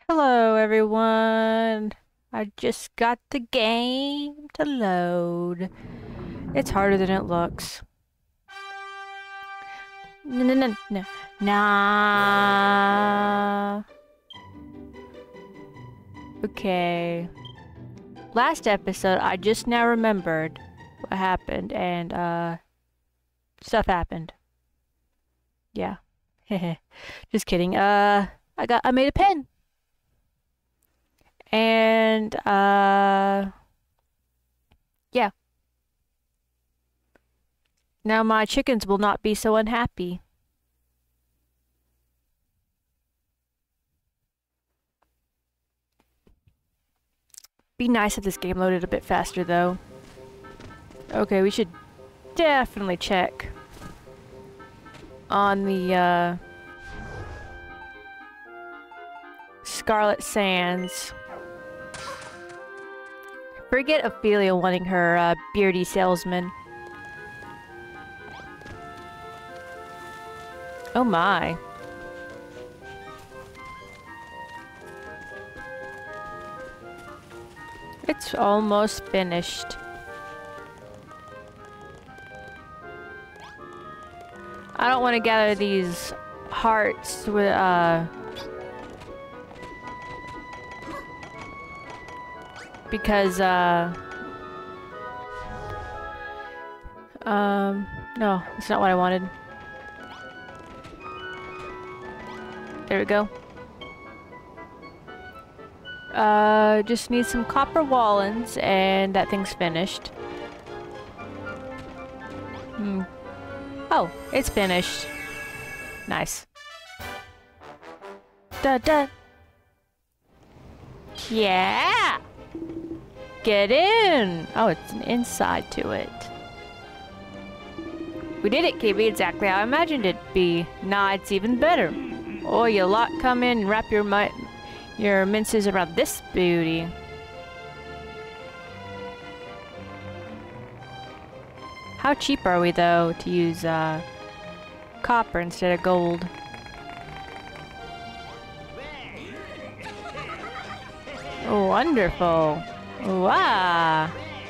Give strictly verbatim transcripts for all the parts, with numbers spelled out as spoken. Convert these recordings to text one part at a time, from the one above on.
Hello, everyone. I just got the game to load. It's harder than it looks. No, no, no, no. Nah. Okay. Last episode, I just now remembered what happened, and, uh, stuff happened. Yeah. Just kidding. Uh, I got, I made a pen. And, uh, yeah. Now my chickens will not be so unhappy. Be nice if this game loaded a bit faster, though. Okay, we should definitely check on the, uh, Scarlet Sands. Forget Ophelia wanting her, uh, beardy salesman. Oh my. It's almost finished. I don't want to gather these hearts with, uh... because, uh... Um, no, that's not what I wanted. There we go. Uh, just need some copper wallens, and that thing's finished. Hmm. Oh, it's finished. Nice. Da da. Yeah! Get in! Oh, it's an inside to it. We did it, K B, exactly how I imagined it'd be. Nah, it's even better. Oh, you lot come in and wrap your mi your minces around this beauty. How cheap are we, though, to use uh, copper instead of gold? Oh, wonderful. Wow.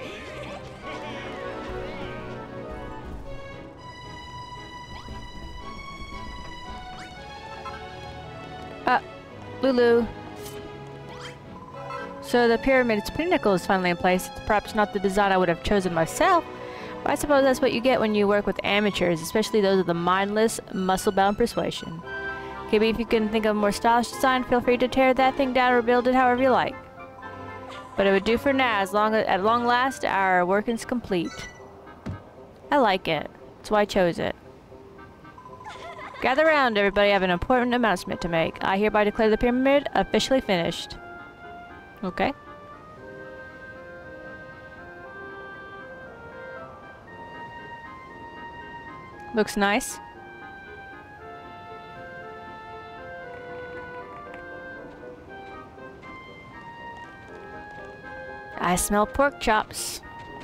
Uh, Lulu. So the pyramid's pinnacle is finally in place. It's perhaps not the design I would have chosen myself, but I suppose that's what you get when you work with amateurs, especially those of the mindless, muscle-bound persuasion. Maybe if you can think of a more stylish design, feel free to tear that thing down or build it however you like. But it would do for now, as long as, at long last, our work is complete. I like it. That's why I chose it. Gather round, everybody. I have an important announcement to make. I hereby declare the pyramid officially finished. Okay. Looks nice. I smell pork chops.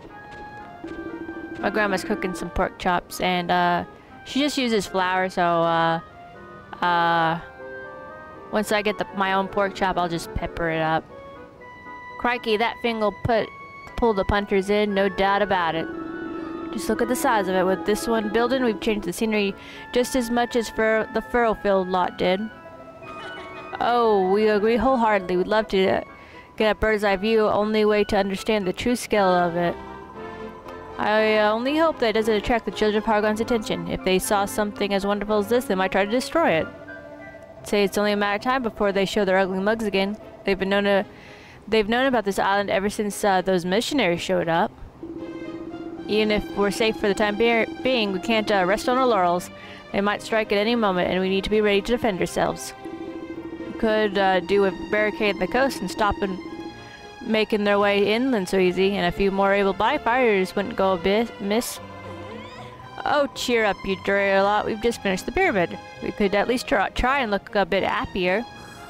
My grandma's cooking some pork chops, and uh, she just uses flour, so uh, uh, once I get the, my own pork chop, I'll just pepper it up. Crikey, that thing will put pull the punchers in, no doubt about it. Just look at the size of it. With this one building, we've changed the scenery just as much as for the Furrowfield lot did. Oh, we agree wholeheartedly. We'd love to uh, get a bird's eye view, only way to understand the true scale of it. I uh, only hope that it doesn't attract the children of Paragon's attention. If they saw something as wonderful as this, they might try to destroy it. Say it's only a matter of time before they show their ugly mugs again. They've been known to, they've known about this island ever since uh, those missionaries showed up. Even if we're safe for the time be being, we can't uh, rest on our laurels. They might strike at any moment, and we need to be ready to defend ourselves. We could uh, do with barricading the coast and stopping making their way inland so easy, and a few more able-bodied fighters wouldn't go a bit miss. Oh, cheer up, you dreary lot. We've just finished the pyramid. We could at least try, try and look a bit happier.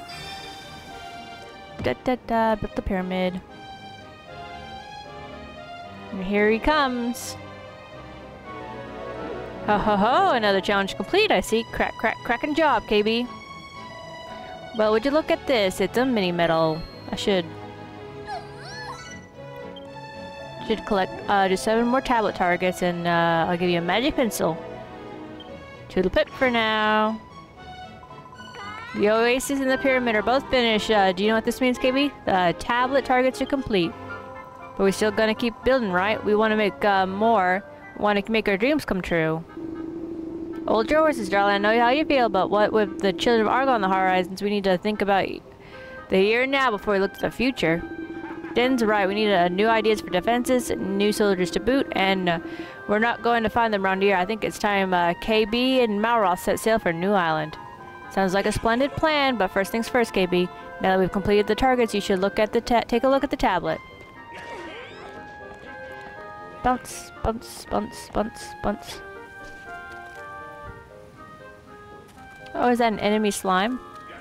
Da da da, built the pyramid. And here he comes. Ho ho ho, another challenge complete, I see. Crack, crack, cracking job, K B. Well, would you look at this? It's a mini medal. I should... Should collect uh, just seven more tablet targets and uh, I'll give you a magic pencil. Toodle pip for now. The oasis and the pyramid are both finished. Uh, do you know what this means, K B? The tablet targets are complete. But we're still gonna keep building, right? We want to make uh, more. We want to make our dreams come true. Old your horses, darling. I know how you feel, but what with the children of Argo on the horizons, we need to think about the here and now before we look to the future. Den's right. We need uh, new ideas for defenses, new soldiers to boot, and uh, we're not going to find them around here. I think it's time uh, K B and Malroth set sail for New Island. Sounds like a splendid plan, but first things first, K B. Now that we've completed the targets, you should look at the ta take a look at the tablet. Bounce, bounce, bounce, bounce, bounce. Oh, is that an enemy slime?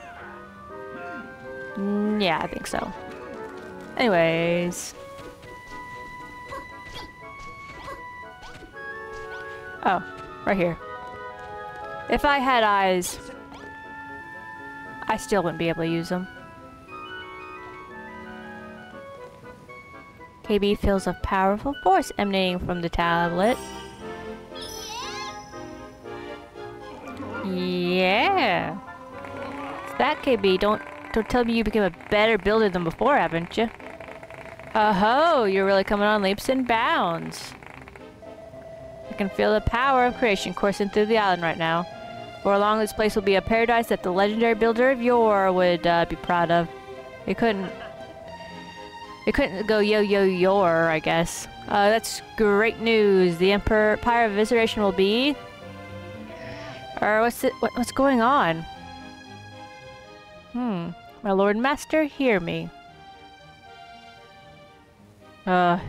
Mm, yeah, I think so. Anyways. Oh, right here. If I had eyes, I still wouldn't be able to use them. K B feels a powerful force emanating from the tablet. Yeah. It's that, K B. Don't don't tell me you became a better builder than before, haven't you? Oh-ho, you're really coming on leaps and bounds. I can feel the power of creation coursing through the island right now. For long, this place will be a paradise that the legendary builder of yore would uh, be proud of. It couldn't... It couldn't go yo-yo-yore, I guess. Uh, that's great news. The Empire of Evisceration will be... Or what's it, what, what's going on? Hmm. My Lord Master, hear me. Uh...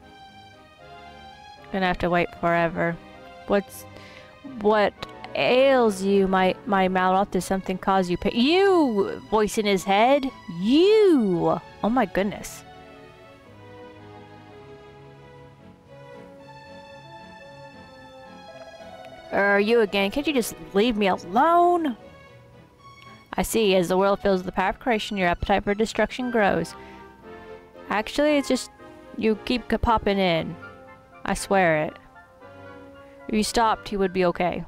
Gonna have to wait forever. What's... What ails you, my, my Malroth? Does something cause you pain? You! Voice in his head? You! Oh my goodness. Are you again? Can't you just leave me alone? I see. As the world fills with the power of creation, your appetite for destruction grows. Actually, it's just you keep popping in. I swear it. If you stopped, he would be okay.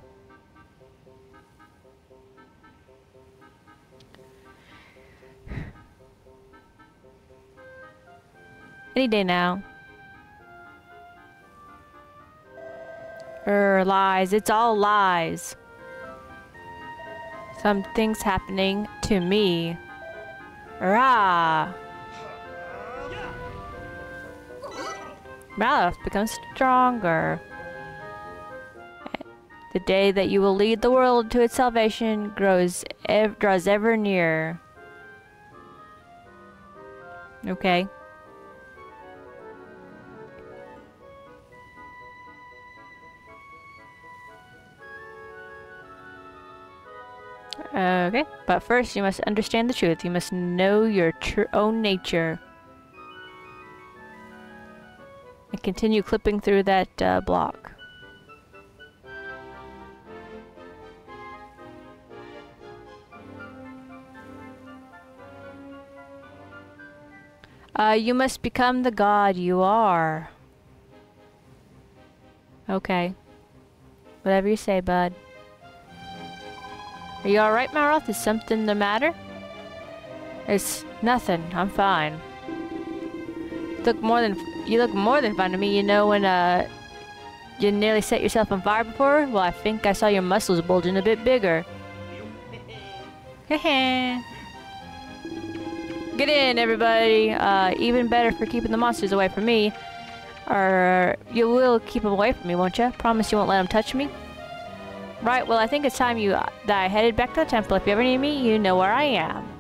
Any day now. Er, lies. It's all lies. Something's happening to me. Rah! Malroth becomes stronger. The day that you will lead the world to its salvation grows ev draws ever nearer. Okay. Okay, but first you must understand the truth. You must know your tr own nature. And continue clipping through that uh, block. Uh, you must become the god you are. Okay. Whatever you say, bud. Are you alright, Malroth? Is something the matter? It's nothing. I'm fine. You look more than you look more than fine to me. You know when uh you nearly set yourself on fire before? Well, I think I saw your muscles bulging a bit bigger. Heh. Get in, everybody. Uh, even better for keeping the monsters away from me. Or you will keep them away from me, won't you? Promise you won't let them touch me. Right, well, I think it's time you uh, that I headed back to the temple. If you ever need me, you know where I am.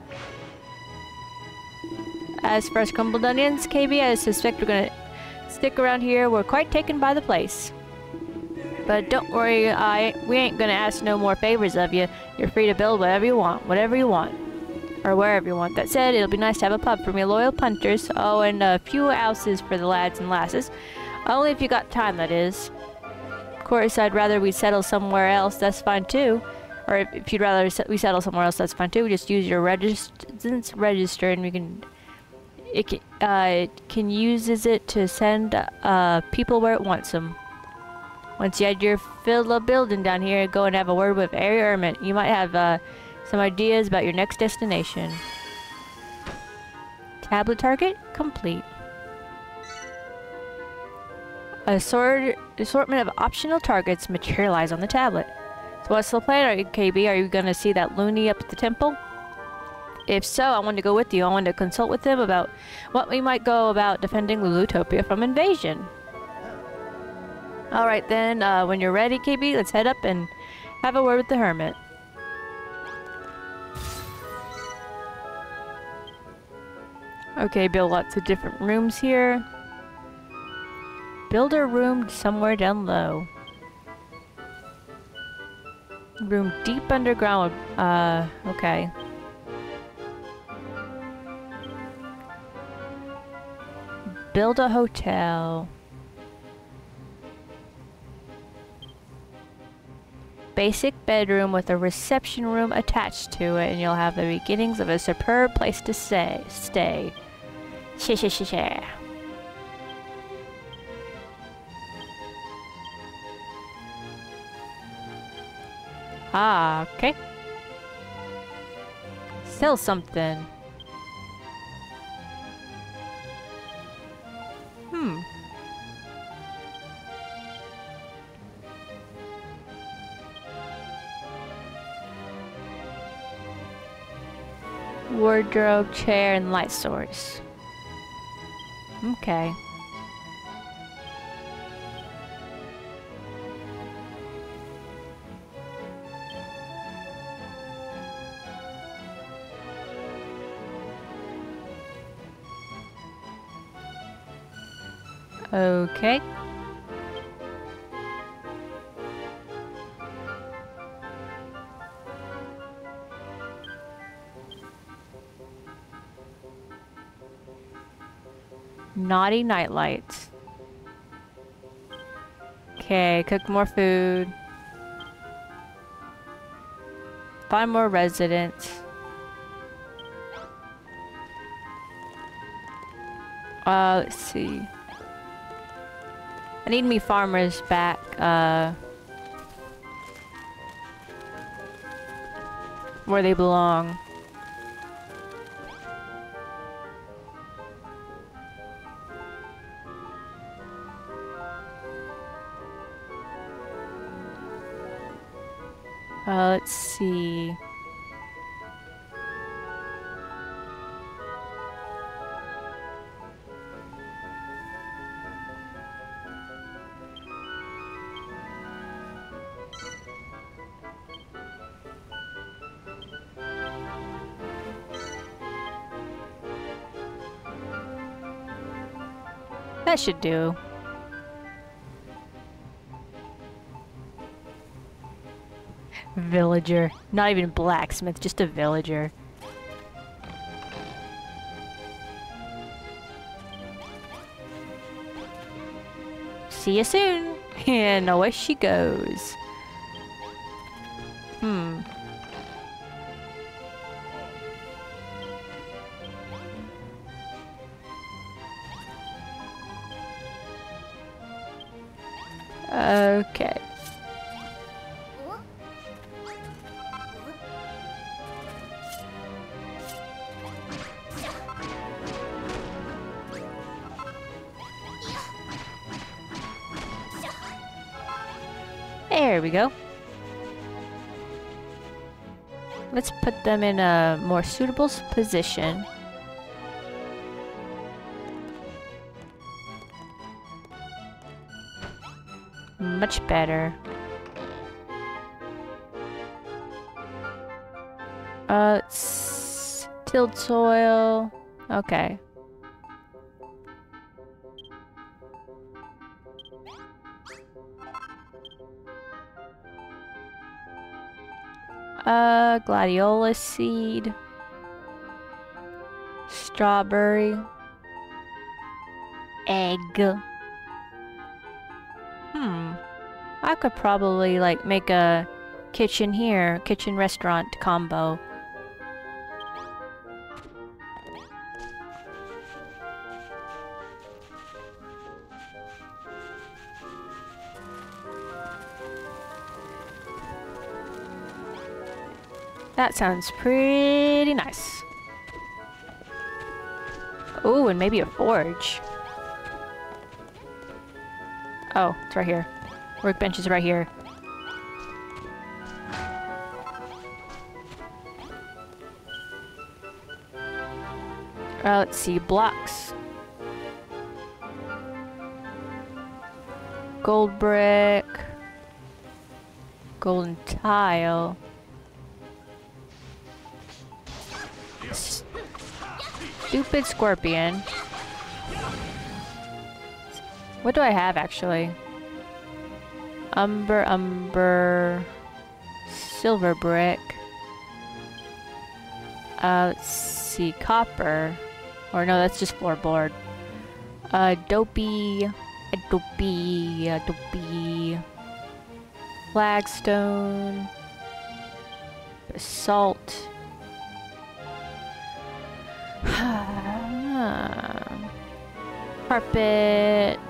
As for us crumbled onions, K B, I suspect we're gonna stick around here. We're quite taken by the place. But don't worry, I we ain't gonna ask no more favors of you. You're free to build whatever you want, whatever you want. Or wherever you want. That said, it'll be nice to have a pub for me loyal punters. Oh, and a few houses for the lads and lasses. Only if you got time, that is. Of course, I'd rather we settle somewhere else, that's fine too. Or if, if you'd rather set, we settle somewhere else, that's fine too. Just use your residence register, and we can. It can, uh, it can uses it to send uh people where it wants them. Once you had your fill a building down here, go and have a word with Area Ermit. You might have uh some ideas about your next destination. Tablet target complete. A sort assortment of optional targets materialize on the tablet. So what's the plan, are you, K B? Are you gonna see that loony up at the temple? If so, I want to go with you. I want to consult with him about what we might go about defending Lulutopia from invasion. Alright then, uh, when you're ready, K B, let's head up and have a word with the hermit. Okay, build lots of different rooms here. Build a room somewhere down low. Room deep underground. Uh, okay. Build a hotel. Basic bedroom with a reception room attached to it, and you'll have the beginnings of a superb place to stay. Stay. Shh, shh, shh, shh. Ah, okay. Sell something. Hmm. Wardrobe, chair, and light source. Okay. Okay. Naughty nightlights. Okay, cook more food. Find more residents. Uh, let's see. I need me farmers back, uh... where they belong. Uh, let's see. That should do. Villager. Not even blacksmith, just a villager. See you soon! And away she goes. Hmm. Okay. There we go. Let's put them in a more suitable position. Much better. Uh, s tilled soil. Okay. Uh, gladiola seed. Strawberry. Egg. Hmm. I could probably, like, make a kitchen here. Kitchen restaurant combo. That sounds pretty nice. Oh, and maybe a forge. Oh, it's right here. Workbench is right here. Uh, let's see, blocks. Gold brick. Golden tile. Stupid scorpion. What do I have actually? Umber, umber, silver brick. Uh, let's see, copper. Or no, that's just floorboard. Uh, dopey, dopey, dopey. Flagstone. Basalt. Carpet.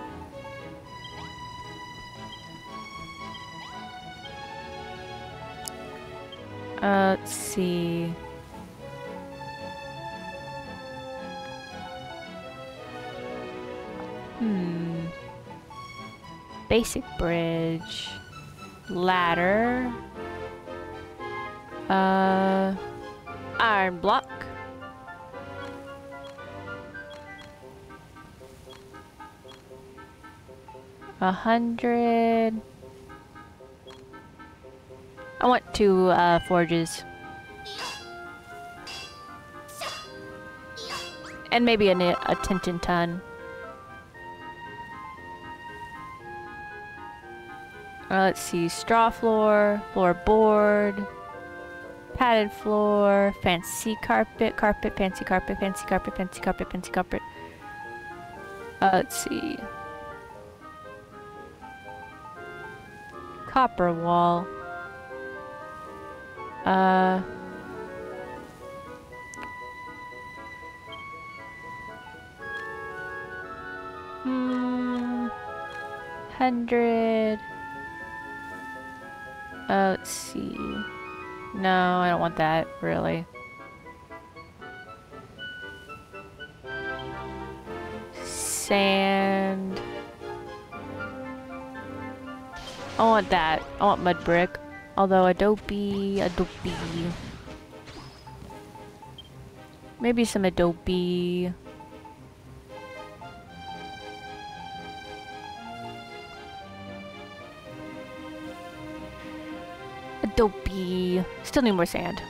Uh, let's see. Hmm. Basic bridge. Ladder. Uh, iron block. A hundred. I want two uh, forges. And maybe a, a Tintin ton. Uh, let's see, straw floor, floorboard, padded floor, fancy carpet, carpet, fancy carpet, fancy carpet, fancy carpet, fancy carpet. Uh, let's see. Copper wall. Uh... Hmm... Hundred... Uh, let's see... No, I don't want that, really. Sand... I want that. I want mud brick. Although Adobe, Adobe. Maybe some Adobe. Adobe. Still need more sand.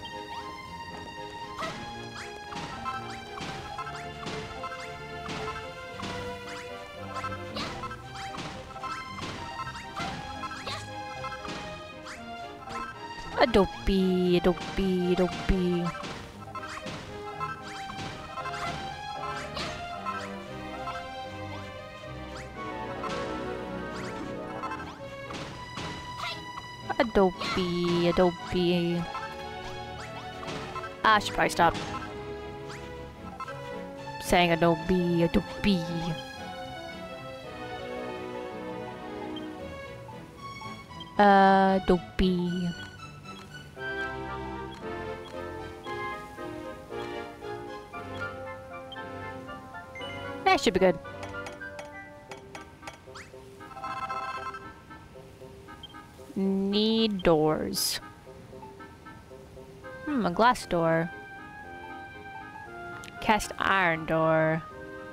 Adobe, Adobe, Adobe. Adobe, Adobe. Ah, I should probably stop saying Adobe, Adobe. Uh, Adobe. That should be good. Need doors. Hmm, a glass door. Cast iron door.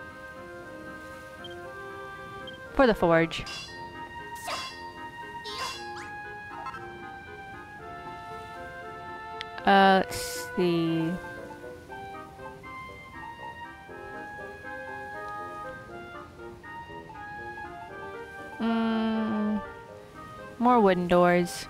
For the forge. Uh, let's see. Mm, more wooden doors.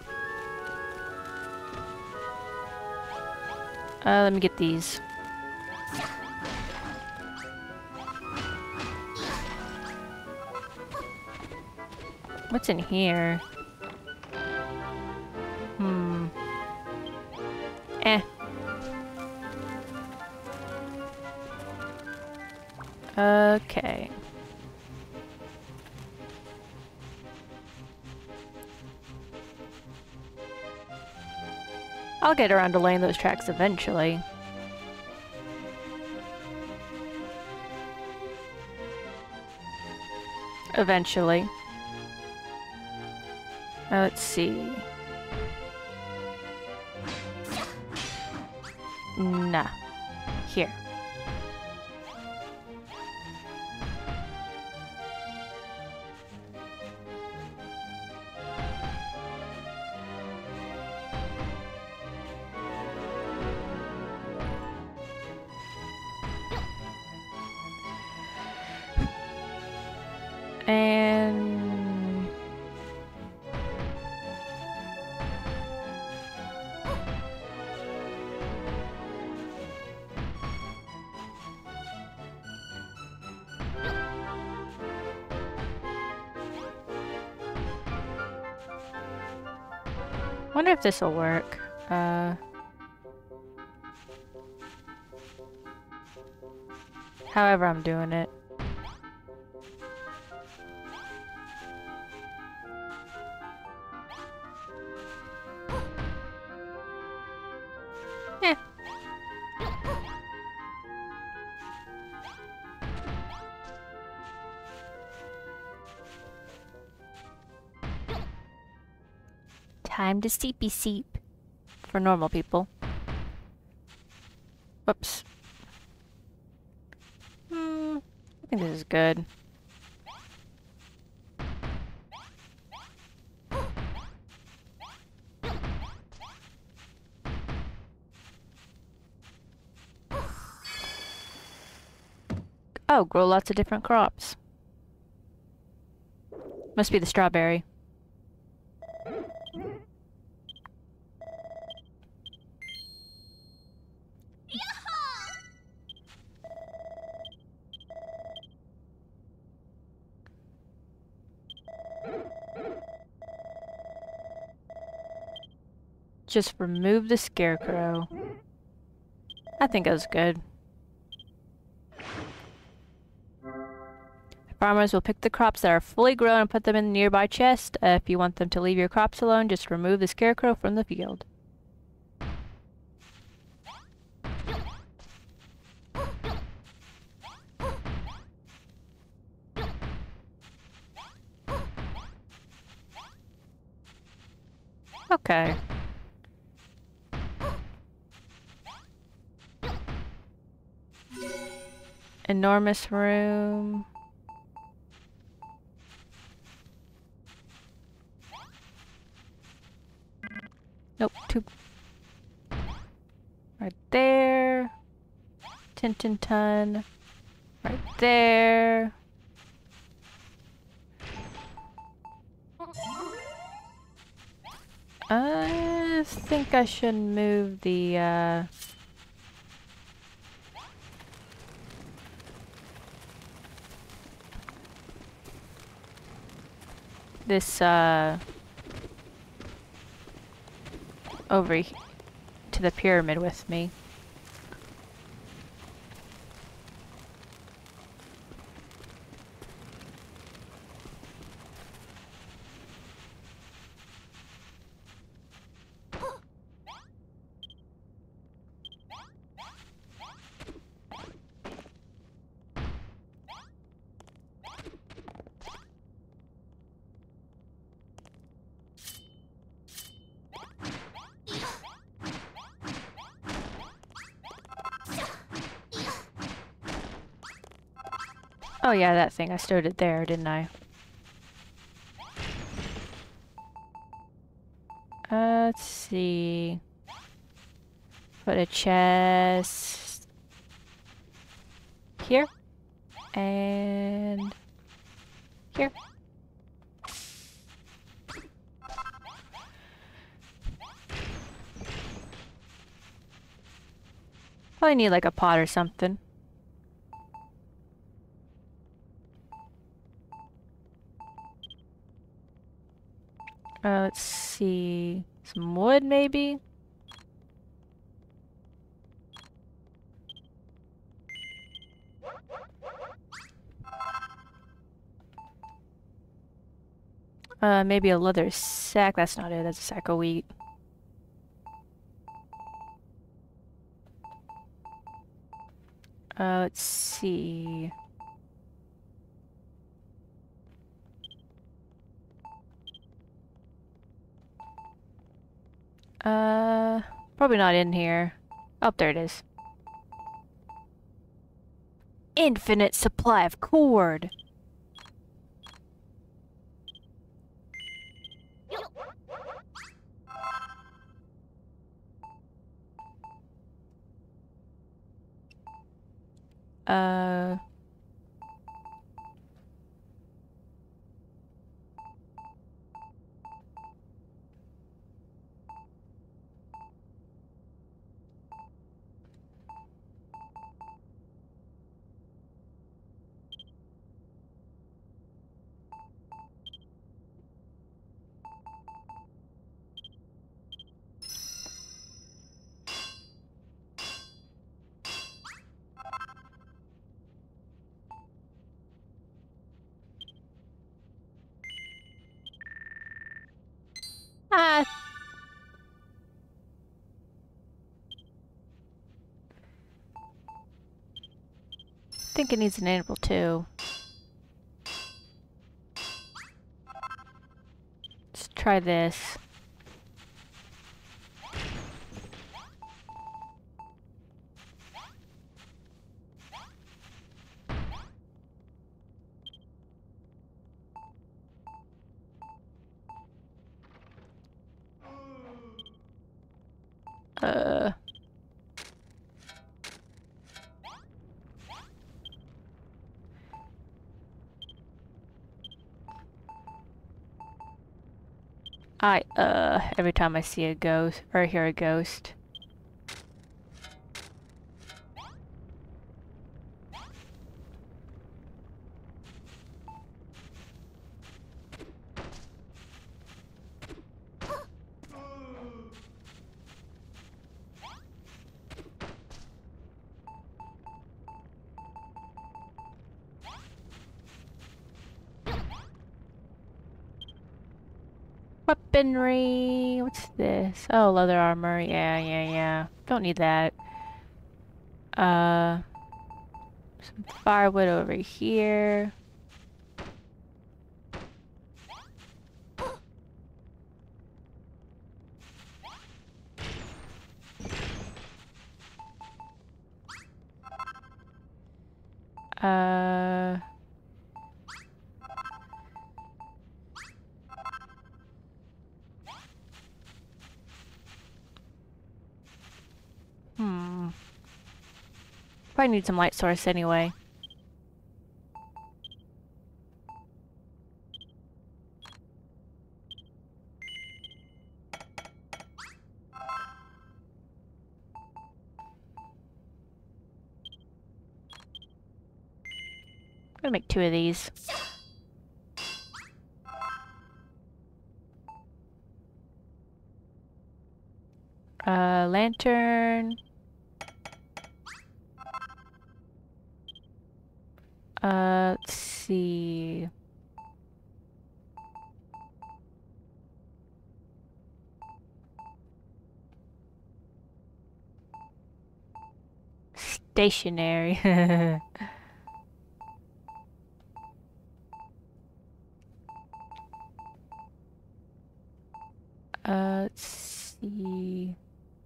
Uh, let me get these. What's in here? Hmm. Eh. Okay. I'll get around to laying those tracks eventually. Eventually. Uh, let's see. Nah. Here. And... wonder if this will work. Uh... However I'm doing it. Eh. Time to seepy seep. For normal people. Whoops. Hmm, I think this is good. Oh, grow lots of different crops. Must be the strawberry. Just remove the scarecrow. I think that was good. Farmers will pick the crops that are fully grown and put them in the nearby chest. Uh, if you want them to leave your crops alone, just remove the scarecrow from the field. Okay. Enormous room. Nope, two. Right there. Tin tin ton. Right there. I think I should move the, uh... this, uh... over he- to the pyramid with me. Oh yeah, that thing. I stowed it there, didn't I? Uh, let's see. Put a chest here and here. Probably need like a pot or something. Uh, let's see. Some wood, maybe? Uh, maybe a leather sack. That's not it. That's a sack of wheat. Uh, let's see. Uh, probably not in here. Oh, there it is. Infinite supply of cord. Uh... Ah! I think it needs an anvil too. Let's try this. Uh... I, uh, every time I see a ghost, or hear a ghost. Weaponry! What's this? Oh, leather armor. Yeah, yeah, yeah. Don't need that. Uh, some firewood over here. Uh... Hmm. Probably need some light source anyway. I'm gonna make two of these. Uh, lantern. Uh, let's see. Stationary. uh, let's see.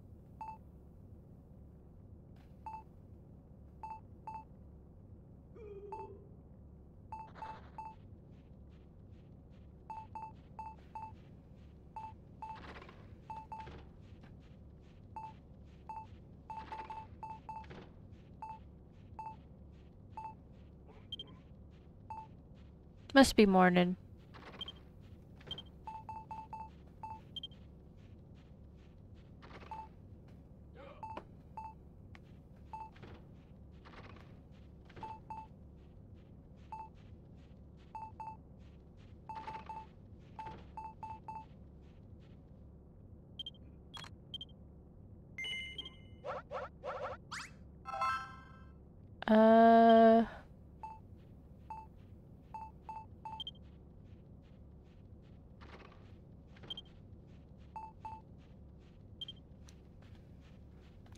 Must be morning.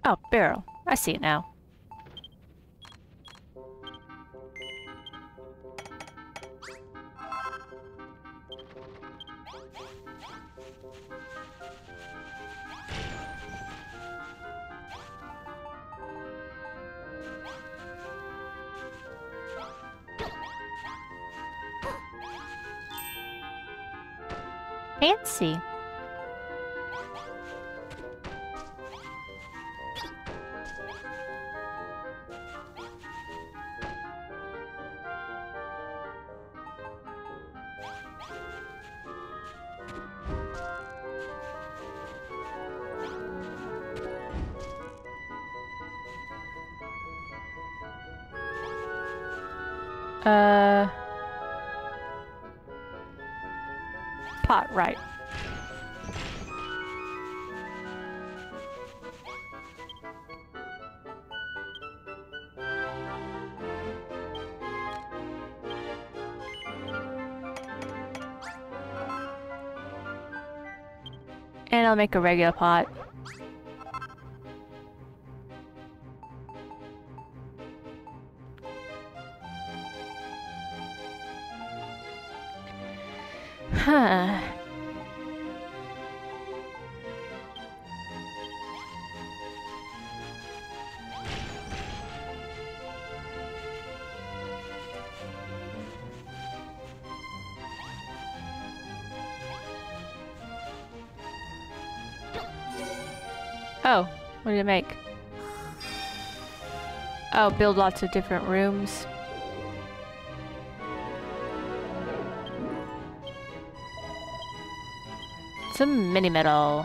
Oh, barrel. I see it now. Fancy. Uh... Pot, right. And I'll make a regular pot. Huh. Oh, what did it make? Oh, build lots of different rooms. Some mini metal.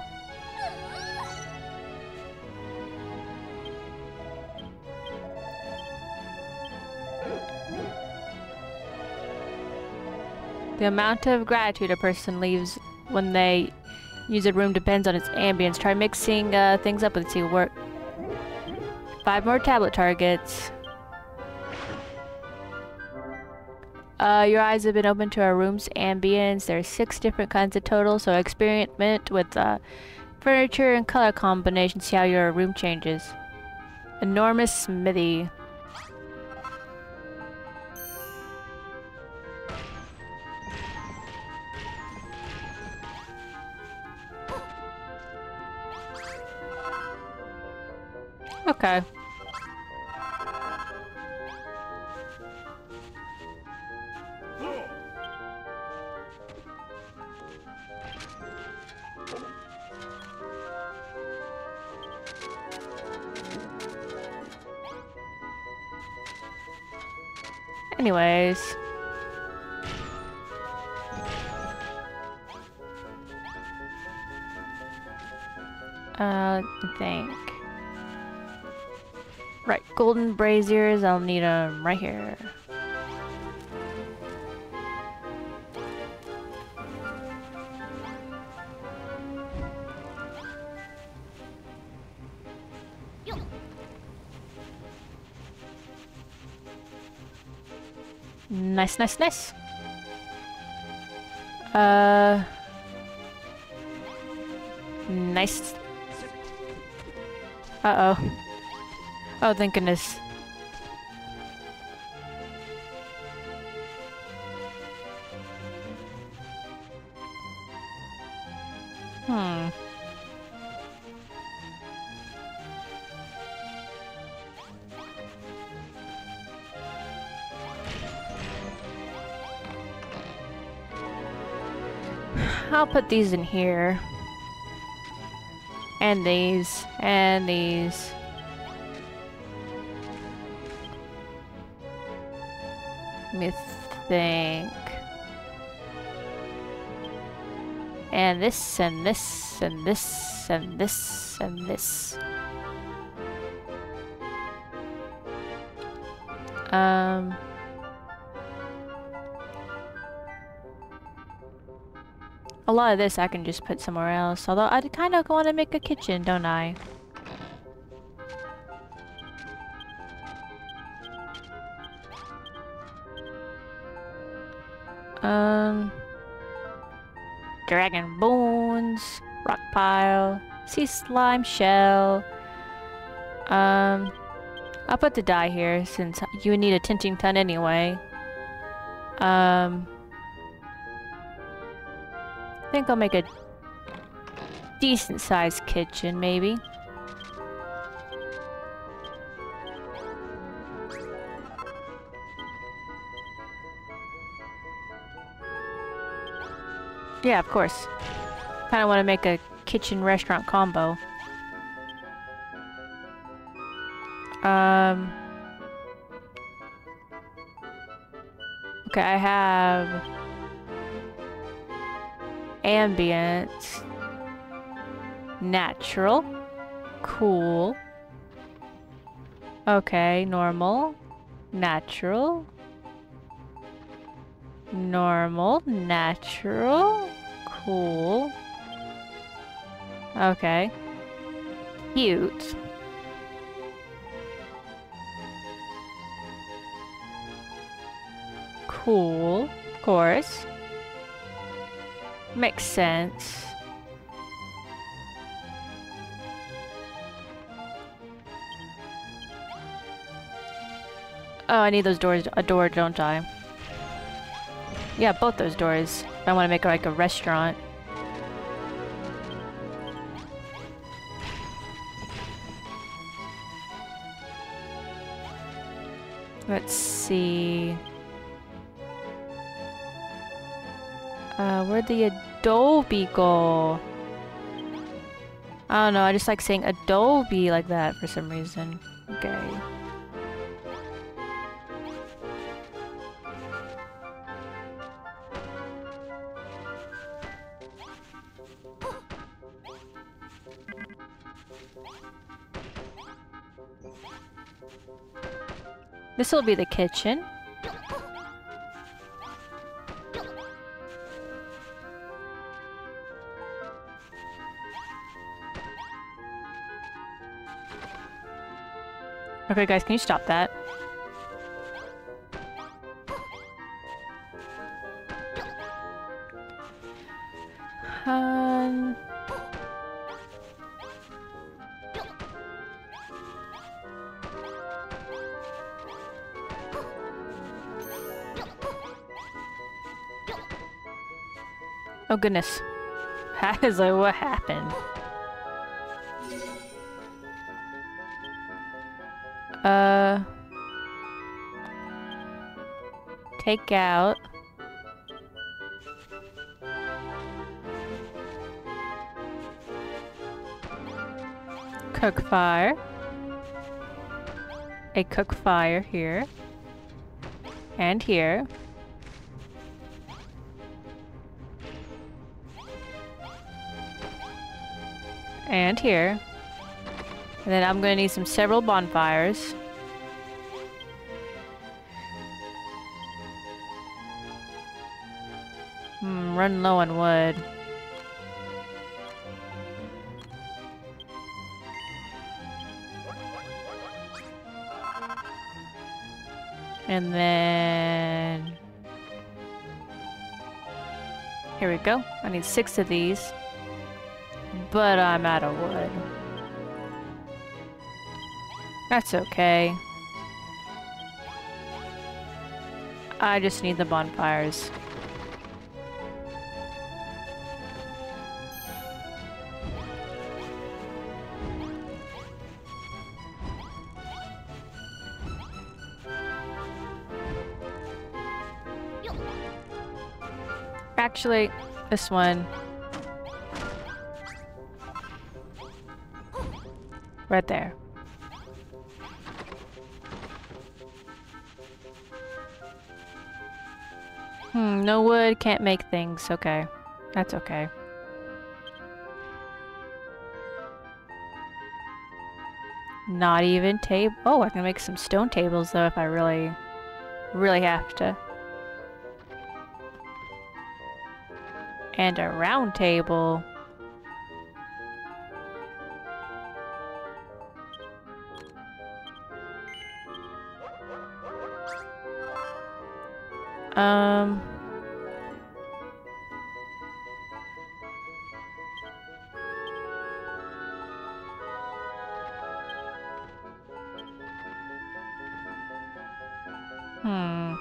The amount of gratitude a person leaves when they use a room depends on its ambience. Try mixing uh, things up and see what works. Five more tablet targets. Uh, your eyes have been open to our room's ambience. There are six different kinds of total, so experiment with uh, furniture and color combinations. See how your room changes. Enormous smithy. Okay. Anyways. Uh, let me think. Right, golden braziers, I'll need them right here. Nice, nice, nice. Uh, nice. Uh-oh. Oh, thank goodness. Hmm. I'll put these in here. And these. And these. Let me think. And this, and this, and this, and this, and this. Um... A lot of this I can just put somewhere else, although I kind of want to make a kitchen, don't I? Um... Dragon bones, rock pile, sea slime shell, Um, I'll put the dye here since you would need a tinting ton anyway. Um, I think I'll make a decent sized kitchen, maybe. Yeah, of course. Kind of want to make a kitchen restaurant combo. Um. Okay, I have ambient, natural, cool. Okay, normal, natural, normal, natural, cool. Okay. Cute. Cool, of course. Makes sense. Oh, I need those doors, a door, don't I? Yeah, both those doors. I want to make like a restaurant. Let's see. Uh, where'd the Adobe go? I don't know, I just like saying Adobe like that for some reason. Okay. This will be the kitchen. Okay, guys, can you stop that? Um... Oh goodness. That is like what happened. Uh... Take out... Cook fire. A cook fire here. And here. And here. And then I'm gonna need some several bonfires. Hmm, run low on wood. And then... Here we go. I need six of these. But I'm out of wood. That's okay. I just need the bonfires. Actually, this one. Right there. Hmm, no wood, can't make things. Okay. That's okay. Not even table. Oh, I can make some stone tables though if I really, really have to. And a round table. Um... Hmm.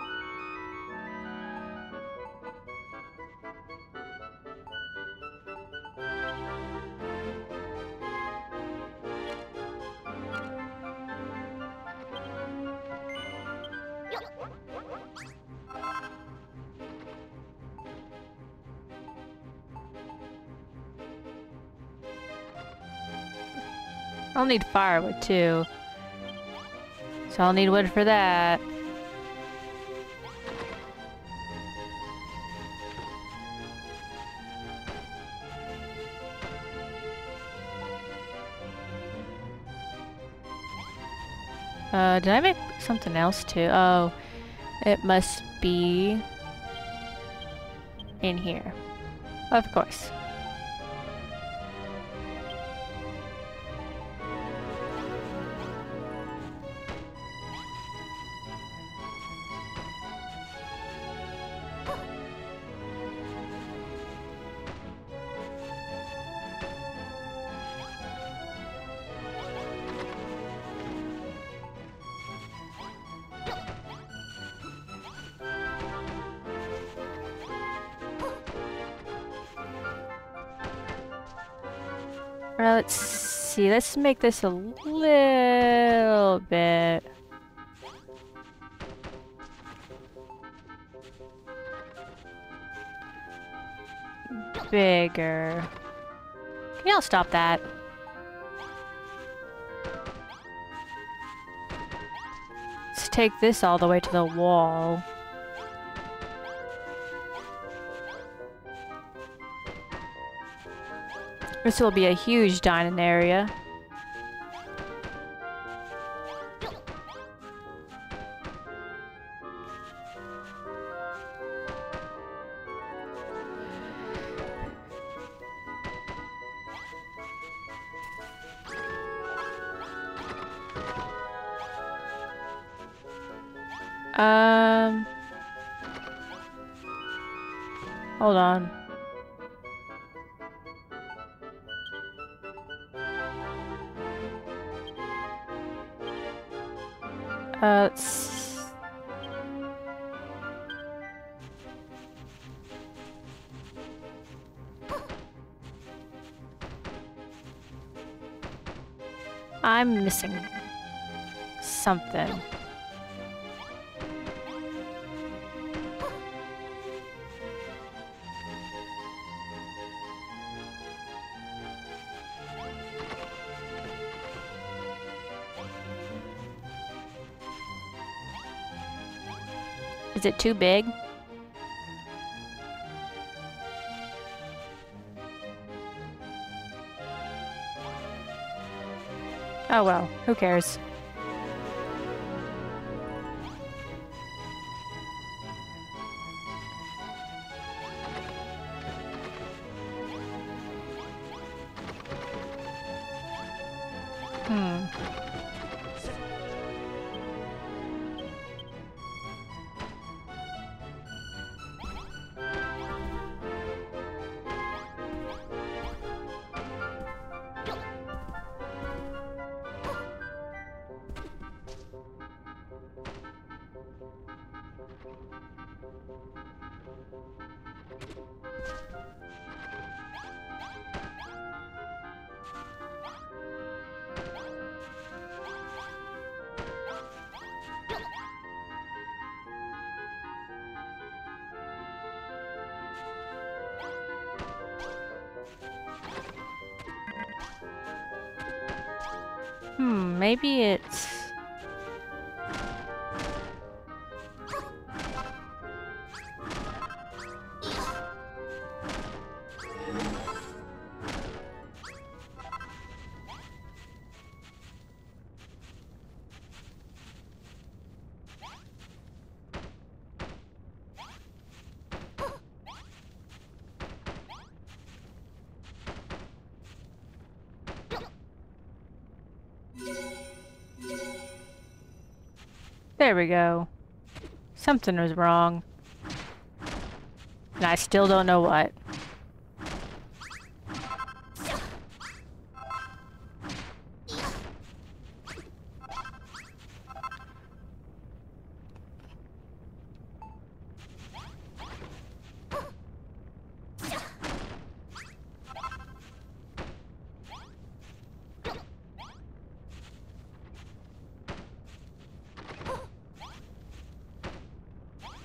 I'll need firewood too. So I'll need wood for that. Uh, did I make something else too? Oh, it must be in here. Of course. Well, let's see. Let's make this a little bit bigger. Can y'all stop that? Let's take this all the way to the wall. This will be a huge dining area. Um, hold on. Uh, let's... I'm missing something. Is it too big? Oh well, who cares? Hmm. Hmm, maybe it's... There we go. Something was wrong. And I still don't know what.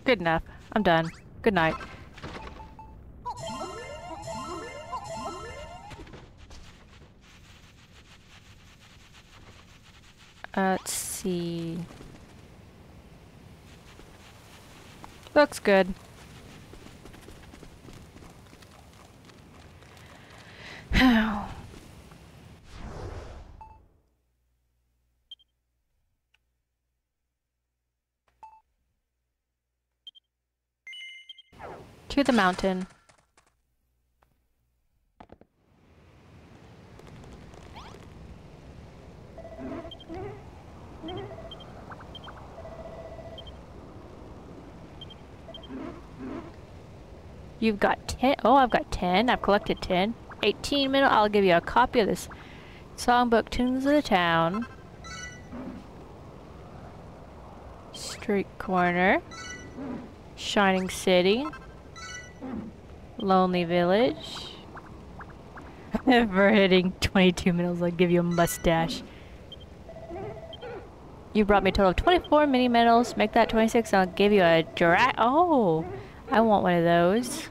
Good enough. I'm done. Good night. Uh, let's see. Looks good. To the mountain. You've got ten. Oh, I've got ten. I've collected ten. eighteen minutes. I'll give you a copy of this songbook, Tunes of the Town. Street Corner. Shining City. Lonely Village. For hitting twenty-two minutes, I'll give you a mustache. You brought me a total of twenty-four mini medals. Make that twenty-six and I'll give you a giraffe. Oh, I want one of those.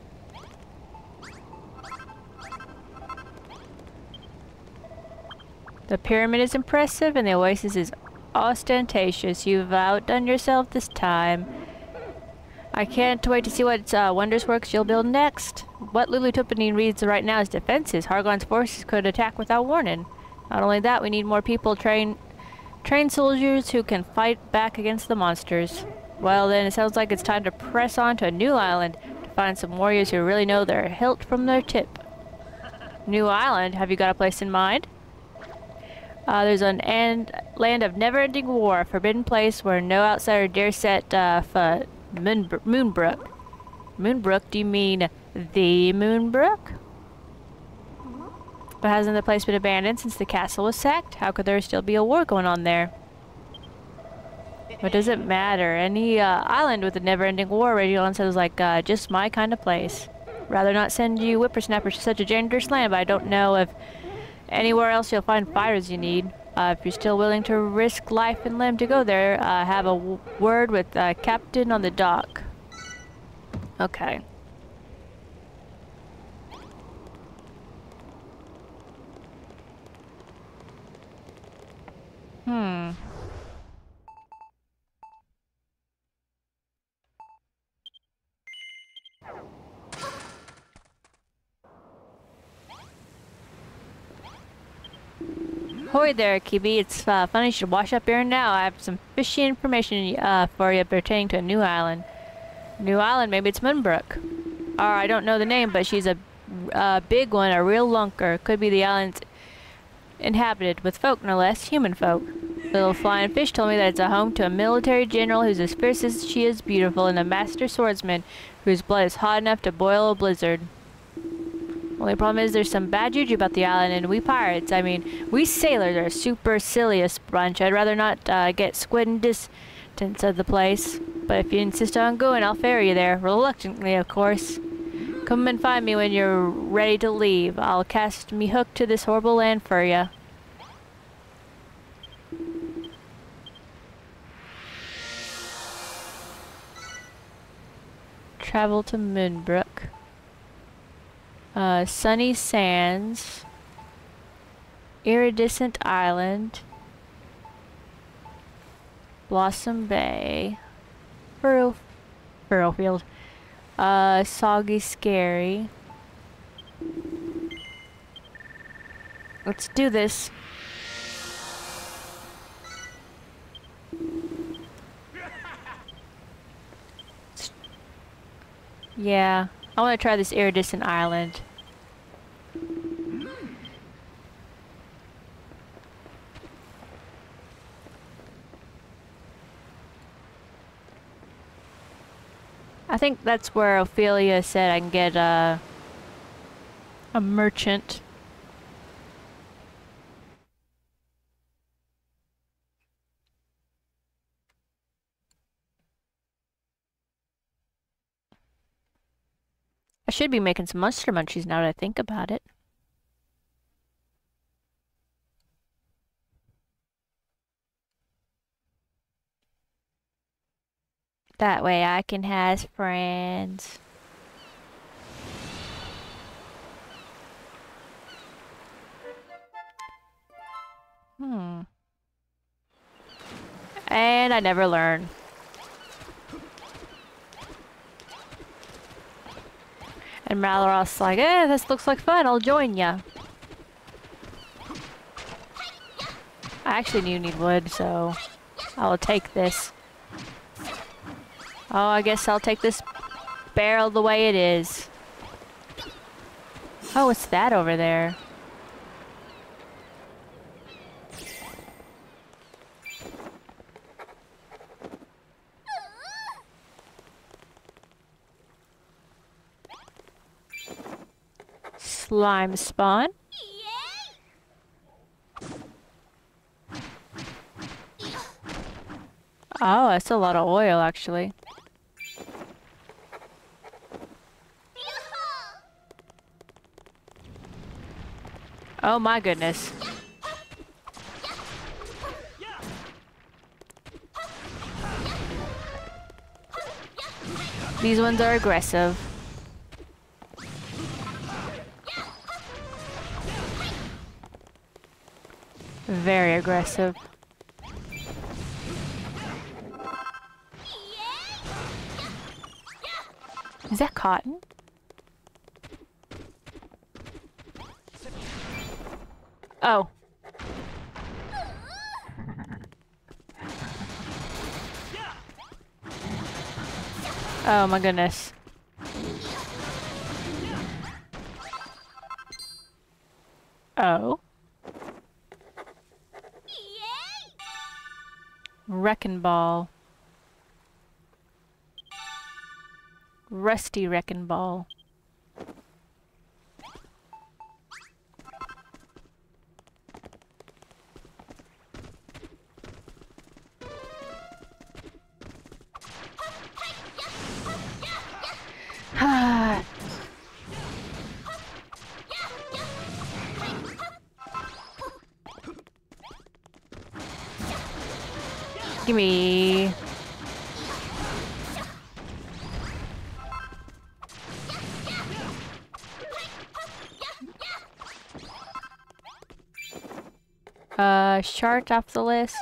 The pyramid is impressive and the oasis is ostentatious. You've outdone yourself this time. I can't wait to see what uh, wondrous works you'll build next. What Lulu Tupanine reads right now is defenses. Hargon's forces could attack without warning. Not only that, we need more people train trained soldiers who can fight back against the monsters. Well then, it sounds like it's time to press on to a new island to find some warriors who really know their hilt from their tip. New island? Have you got a place in mind? Uh, there's an and land of never-ending war, a forbidden place where no outsider dare set uh, foot. Moon Moonbrook. Moonbrook? Do you mean the Moonbrook? But hasn't the place been abandoned since the castle was sacked? How could there still be a war going on there? What does it matter? Any uh, island with a never-ending war radio sounds like uh, just my kind of place. Rather not send you whippersnappers to such a dangerous land, but I don't know if anywhere else you'll find fighters you need. Uh, if you're still willing to risk life and limb to go there, uh, have a w word with uh, Captain on the dock. Okay. Hmm. Hoy there, Kibi. It's uh, funny you should wash up here now. I have some fishy information uh, for you pertaining to a new island. New island? Maybe it's Moonbrook. Or I don't know the name, but she's a, a big one, a real lunker. Could be the island's inhabited with folk, no less, human folk. Little Flying Fish told me that it's a home to a military general who's as fierce as she is beautiful, and a master swordsman whose blood is hot enough to boil a blizzard. Only problem is there's some bad juju about the island, and we pirates, I mean, we sailors are a supercilious bunch. I'd rather not uh, get squid and distance of the place. But if you insist on going, I'll ferry you there. Reluctantly, of course. Come and find me when you're ready to leave. I'll cast me hook to this horrible land for you. Travel to Moonbrook. Uh, Sunny Sands, Iridescent Island, Blossom Bay, Furrow, Furrowfield, uh, Soggy Scary. Let's do this. Yeah. I want to try this Iridescent Island. I think that's where Ophelia said I can get a, a merchant. I should be making some monster munchies now that I think about it. That way I can have friends. Hmm. And I never learn. And Maloroth's like, eh, this looks like fun, I'll join ya. I actually do need wood, so I'll take this. Oh, I guess I'll take this barrel the way it is. Oh, what's that over there? Slime spawn. Oh, that's a lot of oil, actually. Oh my goodness. These ones are aggressive. Very aggressive. Is that cotton? Oh. Oh my goodness. Oh. Wrecking ball. Rusty wrecking ball. Gimme. Uh, shart off the list.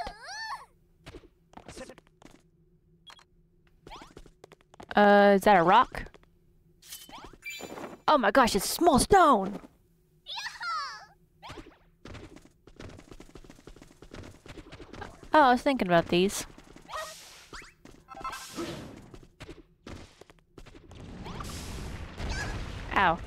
Uh, is that a rock? Oh my gosh, it's a small stone! Oh, I was thinking about these. Ow.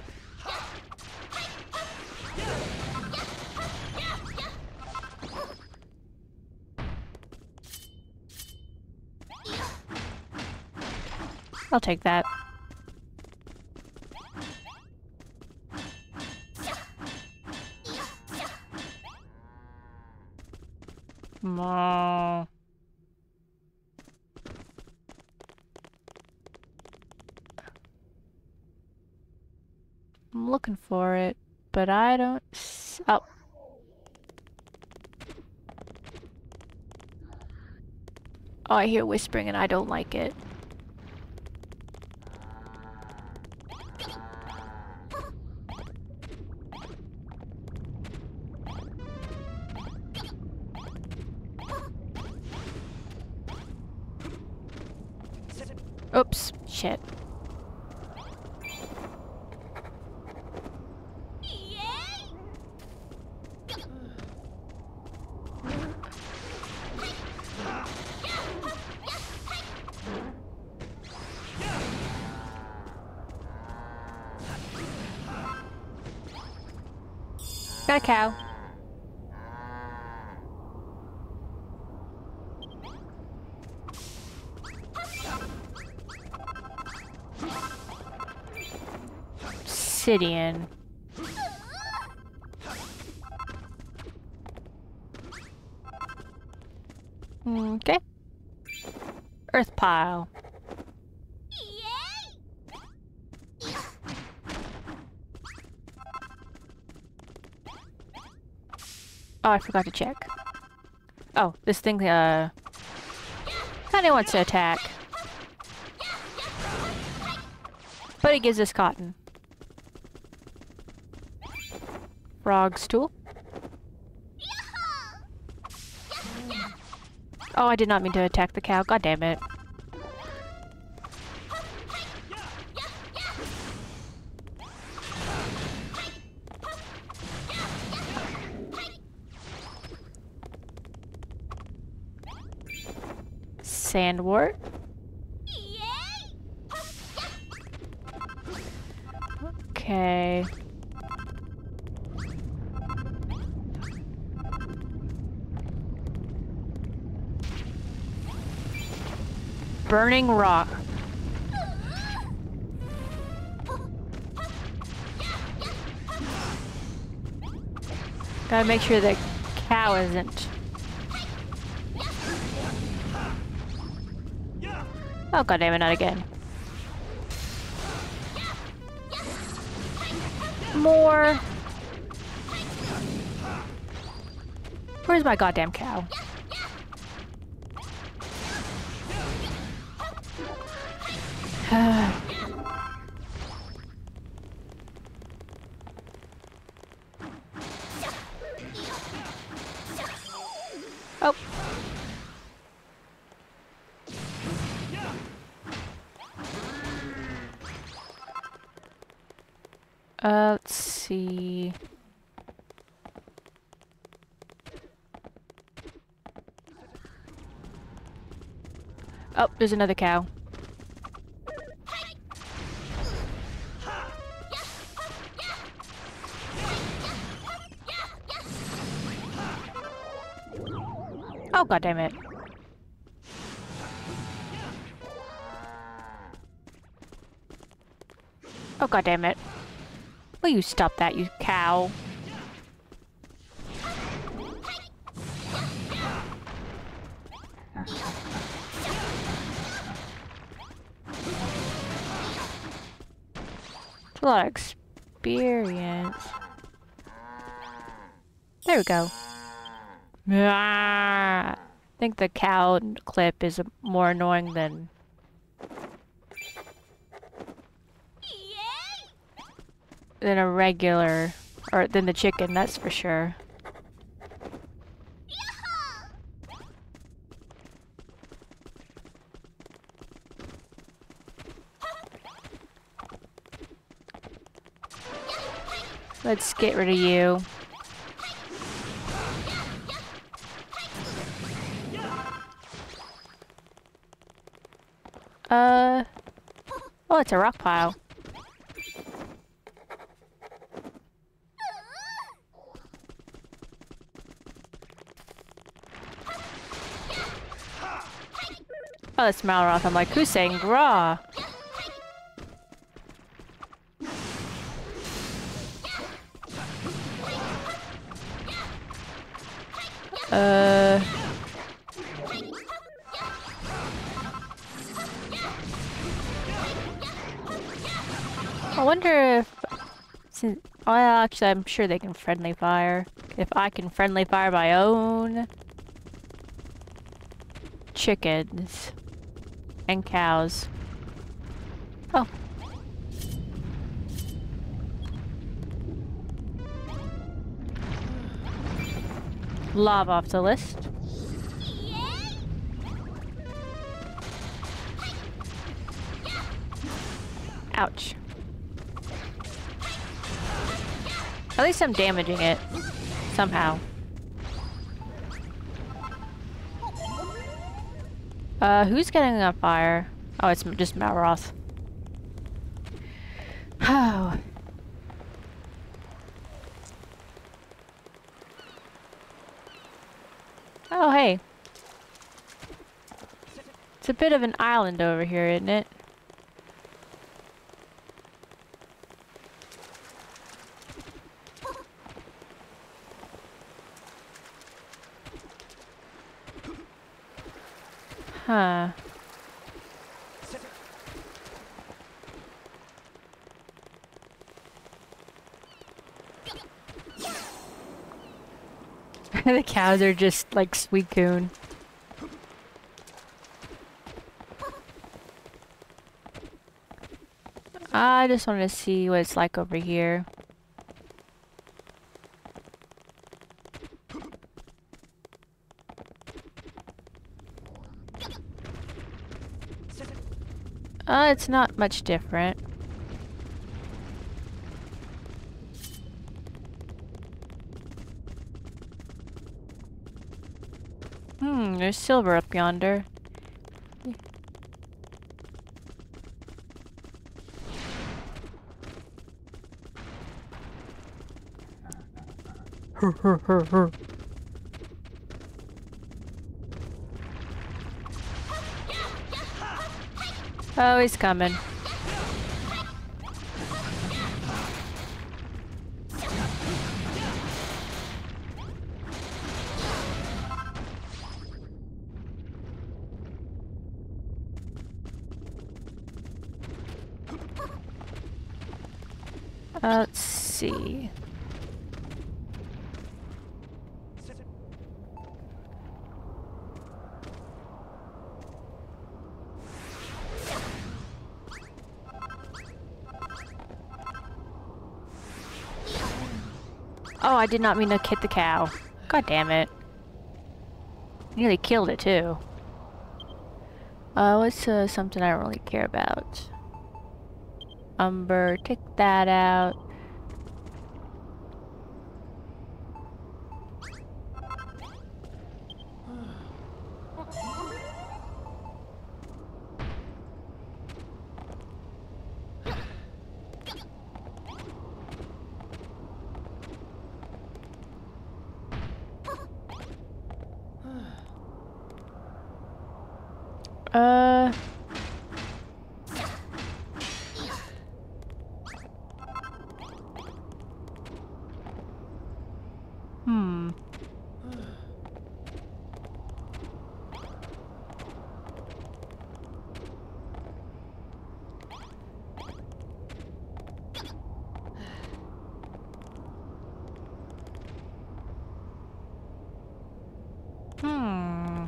I'll take that. Mo. I'm looking for it, but I don't s- oh. Oh, I hear whispering and I don't like it. Oops, shit. Got a cow. Obsidian. Okay. Earth pile. Oh, I forgot to check. Oh, this thing, uh... kinda wants to attack. But it gives us cotton. Frog's tool. Oh, I did not mean to attack the cow. God damn it. Sandwort. Okay. Burning rock. Gotta make sure the cow isn't. Oh, goddammit, not again. More. Where's my goddamn cow? Oh. Uh, let's see. Oh, there's another cow. Oh, god damn it. Oh, god damn it. Will you stop that, you cow? A lot of experience. There we go. Ah, I think the cow clip is more annoying than than a regular, or than the chicken, that's for sure. Let's get rid of you. Uh, oh, it's a rock pile. Oh, it's Malroth. I'm like, who's saying gra? Uh... I wonder if... Since, well, actually, I'm sure they can friendly fire. If I can friendly fire my own... chickens. And cows. Oh. Lava off the list. Ouch. At least I'm damaging it. Somehow. Uh, who's getting on fire? Oh, it's just Malroth. Oh. Oh, hey. It's a bit of an island over here, isn't it? Huh. The cows are just like Suicune. I just wanted to see what it's like over here. Uh, it's not much different. Hmm, there's silver up yonder. Oh, he's coming. Uh, let's see. Oh, I did not mean to hit the cow. God damn it. Nearly killed it too. Uh, what's uh, something I don't really care about? Umber, take that out. Uh... Hmm. Hmm.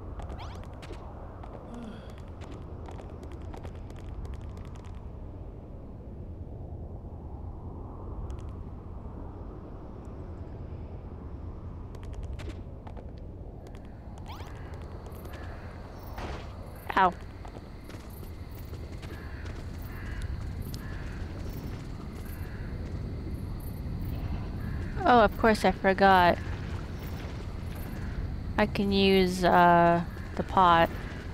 Ow. Oh, of course I forgot. I can use, uh, the pot.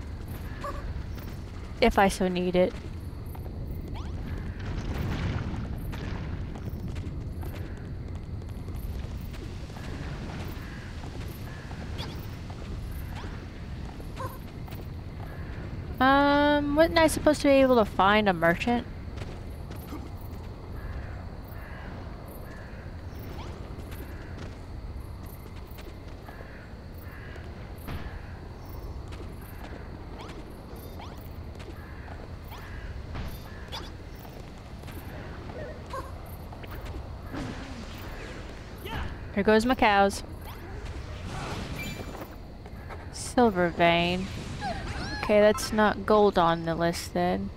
If I so need it. Um, wasn't I supposed to be able to find a merchant? Here goes my cows. Silver vein. Okay, that's not gold on the list then.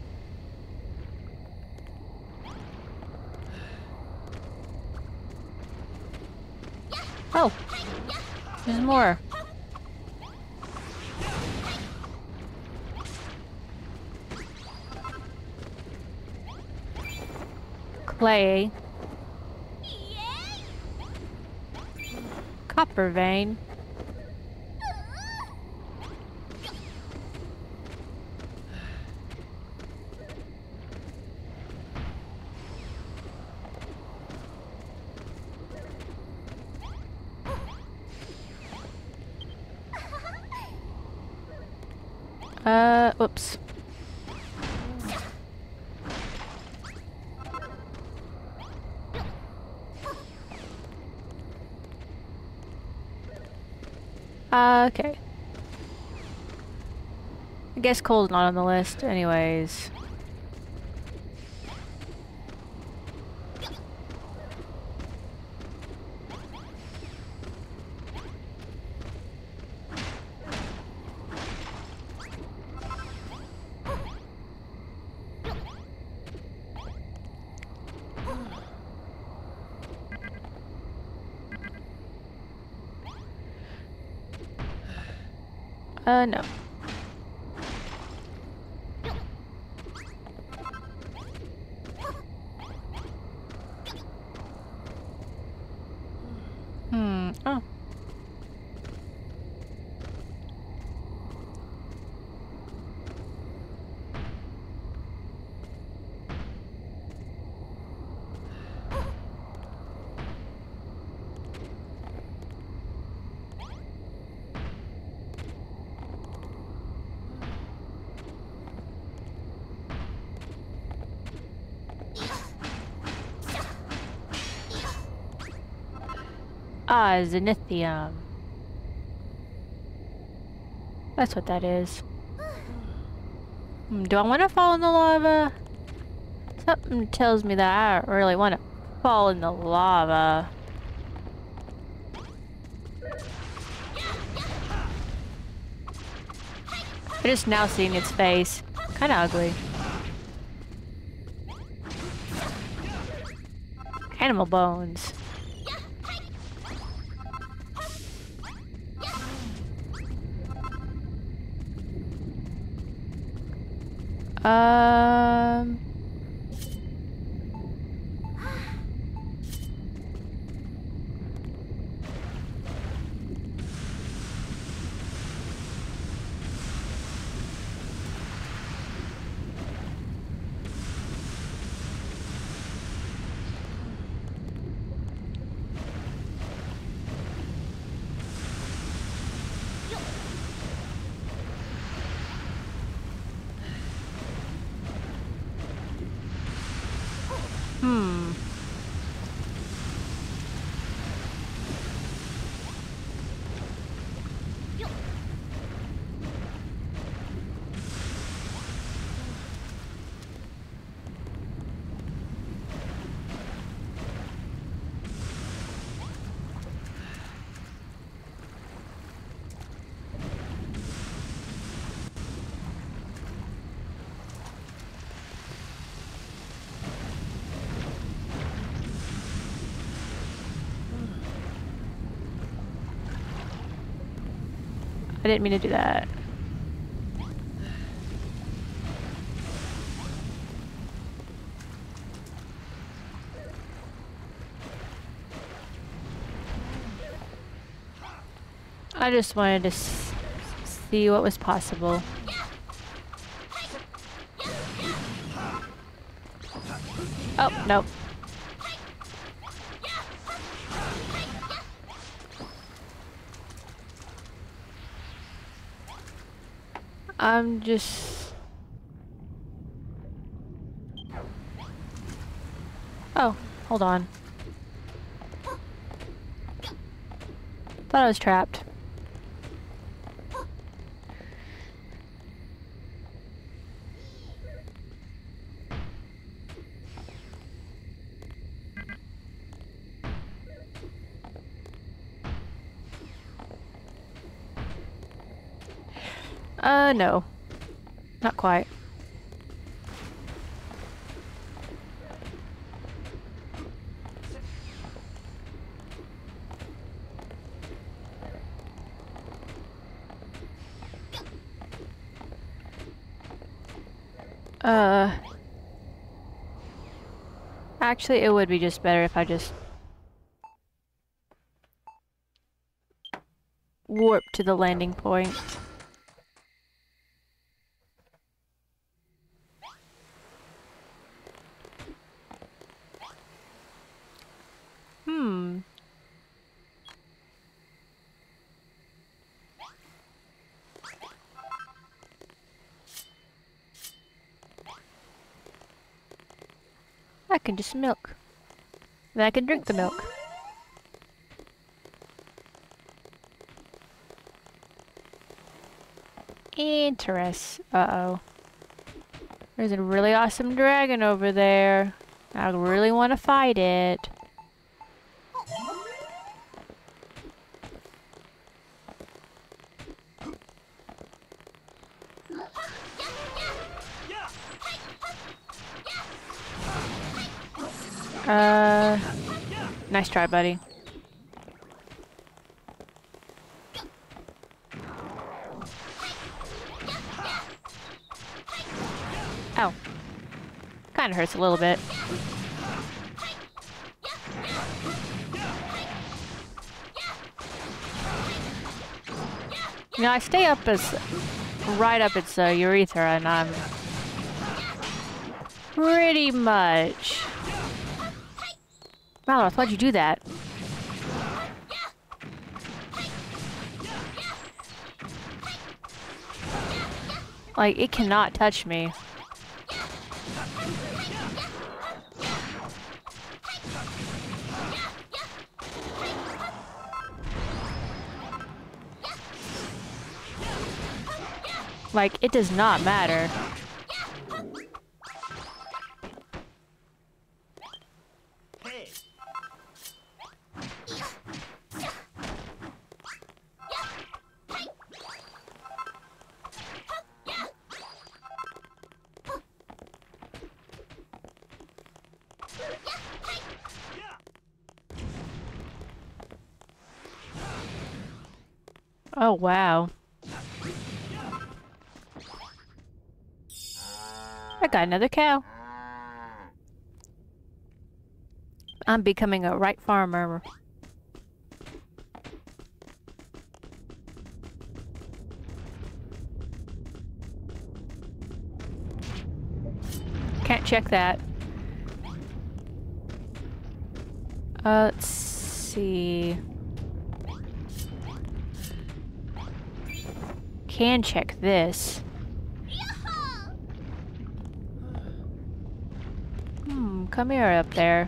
Oh! There's more. Clay. Copper vein. Uh, oops. Uh, okay. I guess coal's not on the list anyways. Uh, no. Hmm. Oh. Ah, Zenithium. That's what that is. Hmm, do I want to fall in the lava? Something tells me that I don't really want to fall in the lava. I just now seeing its face. Kinda ugly. Animal bones. Um... Hmm. I didn't mean to do that. I just wanted to s see what was possible. Oh, nope. I'm just... Oh, hold on. Thought I was trapped. Uh, no. Not quite. Uh... Actually, it would be just better if I just... warp to the landing point. Hmm. I can just milk. Then I can drink the milk. Interest. Uh-oh. There's a really awesome dragon over there. I really want to fight it. Uh, nice try, buddy. Ow. Kinda hurts a little bit. You know, I stay up as right up its uh, urethra, and I'm pretty much. Ralph, why'd you do that? Like, it cannot touch me. Like, it does not matter. Oh, wow. I got another cow. I'm becoming a right farmer. Can't check that. Uh, let's see. Can check this. Hmm, come here up there.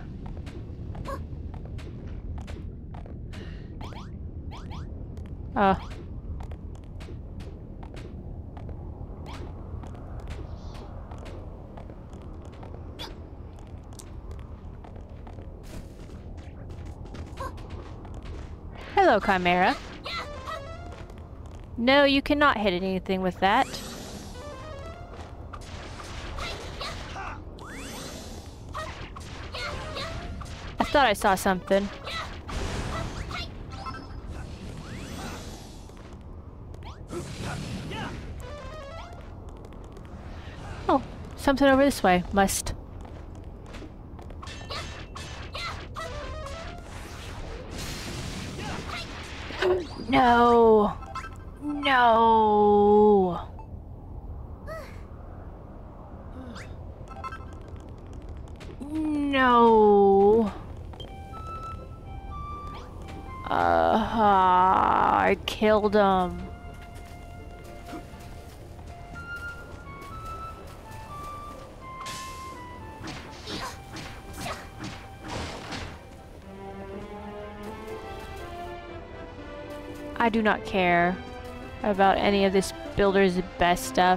Oh. Hello, Chimera. No, you cannot hit anything with that. I thought I saw something. Oh, something over this way. Must. No. No. No. Uh, I killed him. I do not care about any of this builder's best stuff.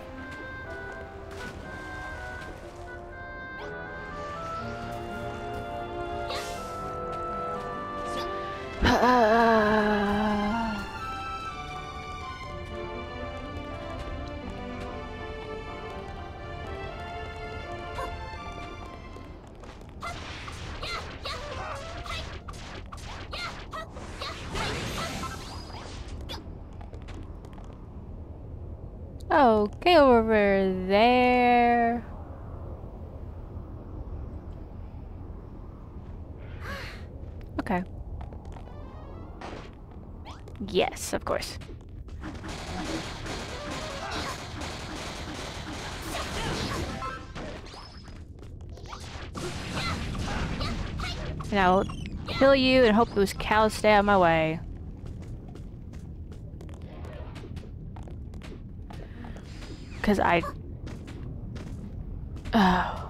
Okay, over there. Okay. Yes, of course. And I'll kill you and hope those cows stay out of my way. Because I... Oh.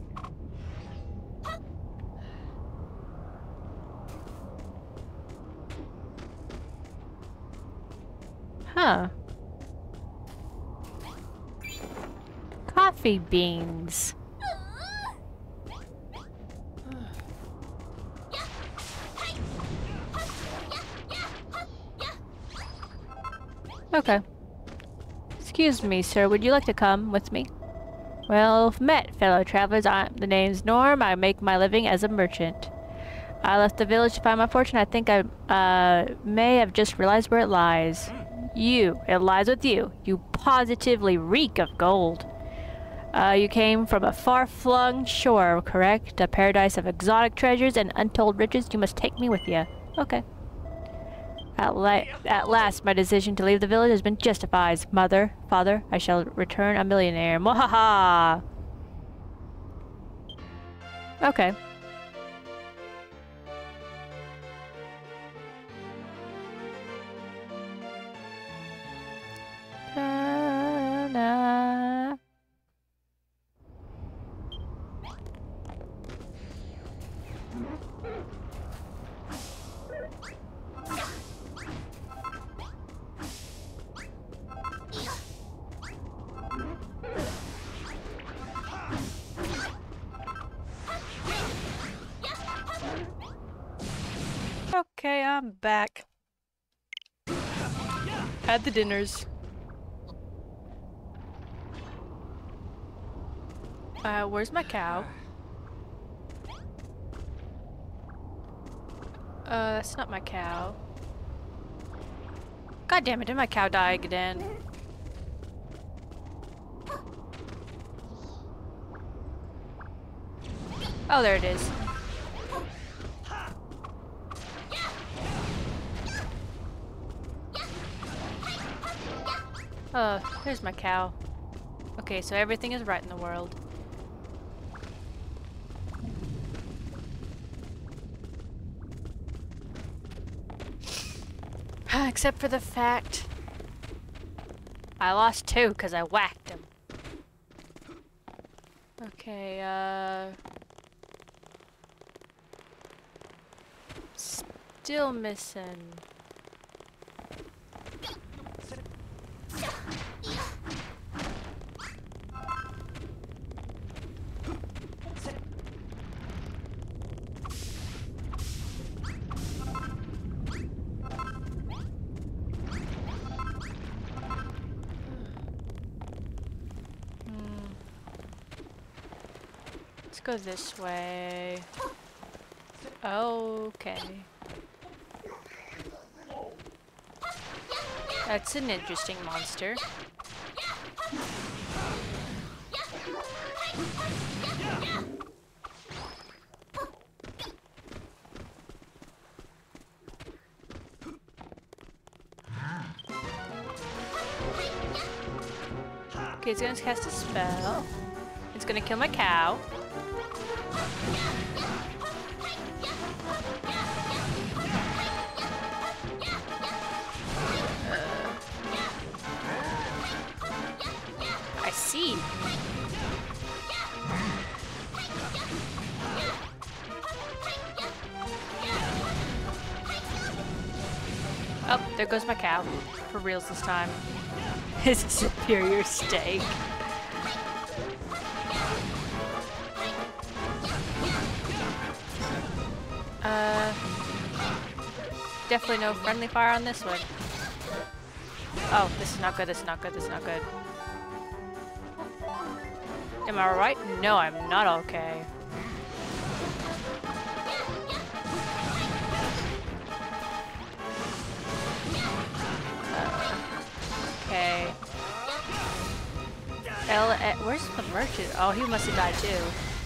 Huh. Coffee beans. Okay. Excuse me, sir. Would you like to come with me? Well met, fellow travelers. I'm, the name's Norm. I make my living as a merchant. I left the village to find my fortune. I think I uh, may have just realized where it lies. You. It lies with you. You positively reek of gold. Uh, you came from a far-flung shore, correct? A paradise of exotic treasures and untold riches. You must take me with you. Okay. At, la at last, my decision to leave the village has been justified. Mother, father, I shall return a millionaire. Mwahaha! Okay. Ta-na. Okay, I'm back. Had the dinners. Uh, where's my cow? Uh, that's not my cow. God damn it, did my cow die again? Oh, there it is. Oh, there's my cow. Okay, so everything is right in the world. Except for the fact I lost two because I whacked him. Okay, uh... still missing. Let's go this way. Okay. That's an interesting monster. Okay, it's gonna cast a spell. It's gonna kill my cow. I see. Oh, there goes my cow. For reals this time. His superior steak. Uh, definitely no friendly fire on this one. Oh, this is not good, this is not good, this is not good. Am I right? No, I'm not okay. Uh, okay. L uh, where's the merchant? Oh, he must have died too.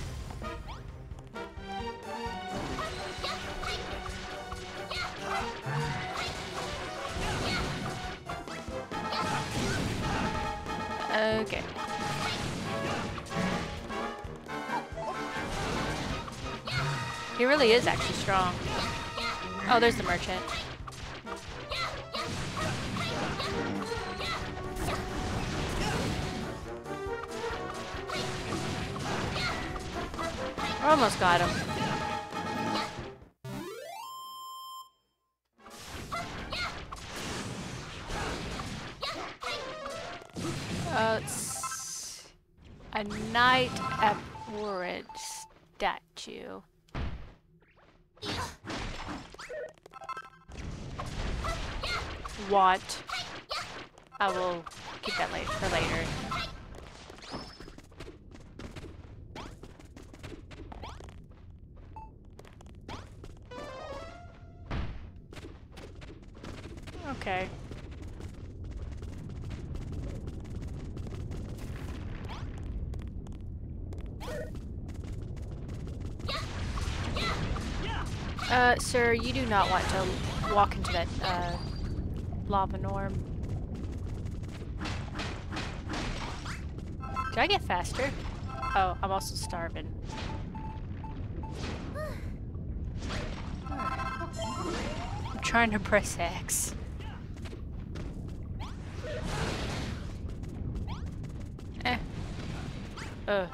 Okay. He really is actually strong. Oh, there's the merchant. Almost got him. Uh, it's a knight abhorrent statue. What? I will keep that late for later. Okay. Uh, sir, you do not want to walk into that, uh, lava norm. Did I get faster? Oh, I'm also starving. I'm trying to press X. Eh. Ugh.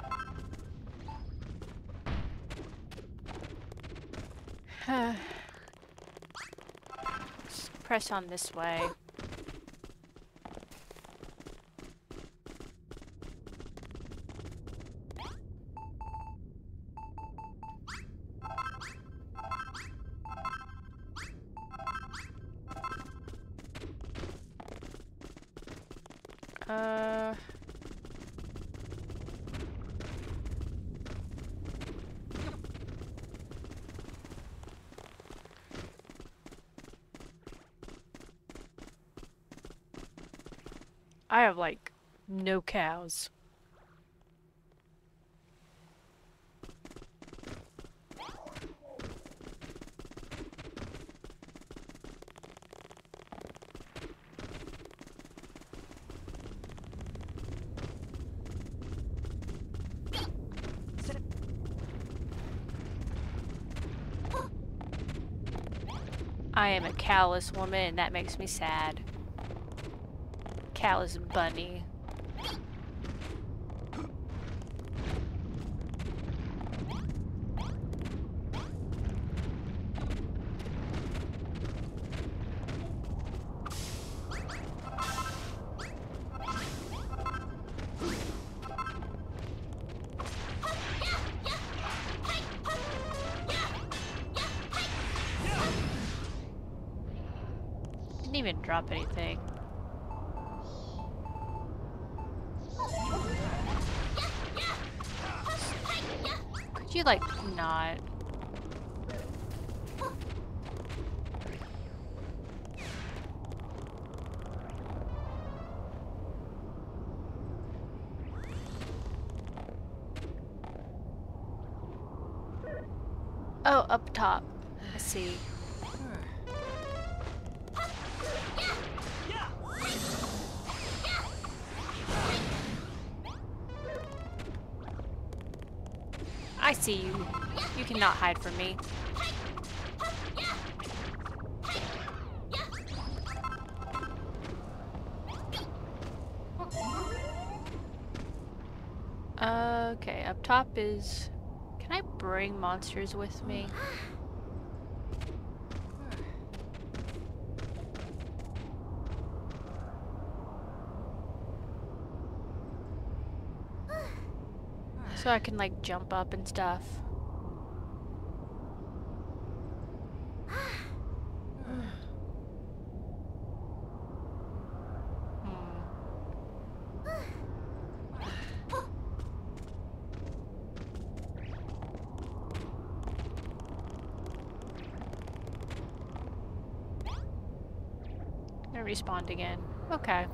Just press on this way. Uh... I have, like, no cows. I am a callous woman, and that makes me sad. Callous bunny. Didn't even drop anything. Could you, like, not? Oh, up top. I see. I see you. You cannot hide from me. Okay, up top is... Can I bring monsters with me? So I can, like, jump up and stuff. Respawned again. Okay.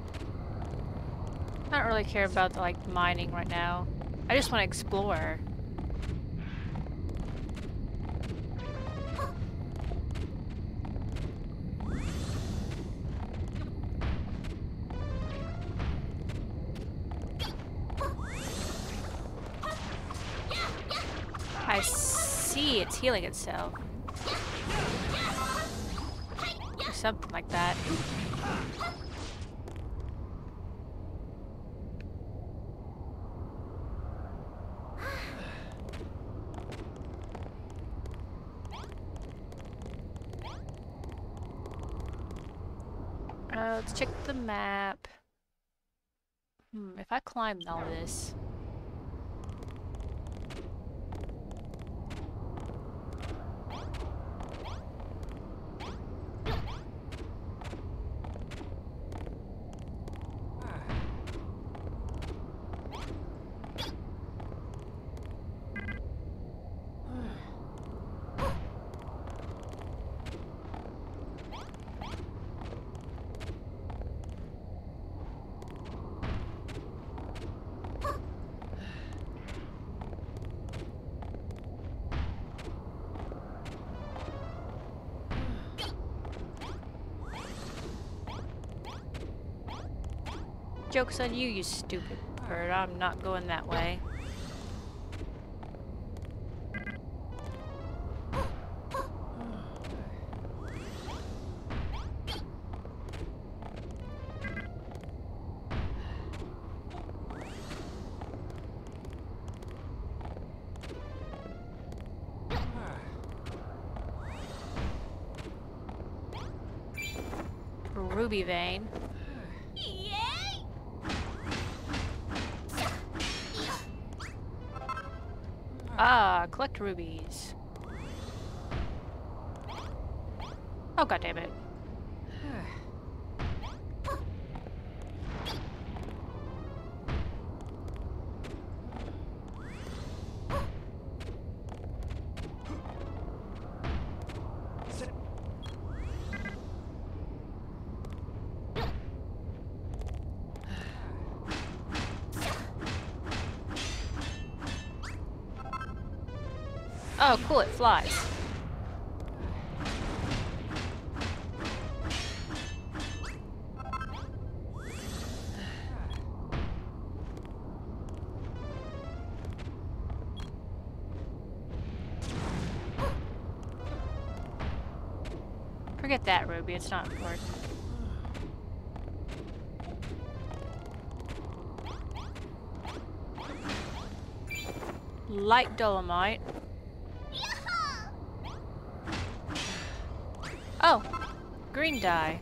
I don't really care about the, like, mining right now. I just want to explore. I see it's healing itself. Or something like that. Uh, let's check the map. Hmm, if I climb all this... Joke's on you, you stupid bird. I'm not going that way. Ruby vein. Ah, collect rubies. Oh, god damn it. Oh, cool, it flies. Forget that, Ruby, it's not important. Light dolomite. Oh, green dye.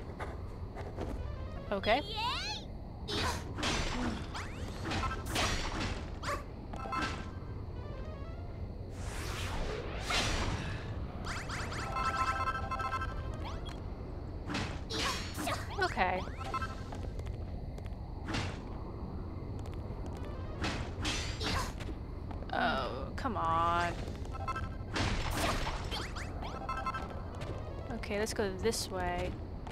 Okay. Okay. Oh, come on. Okay, let's go this way.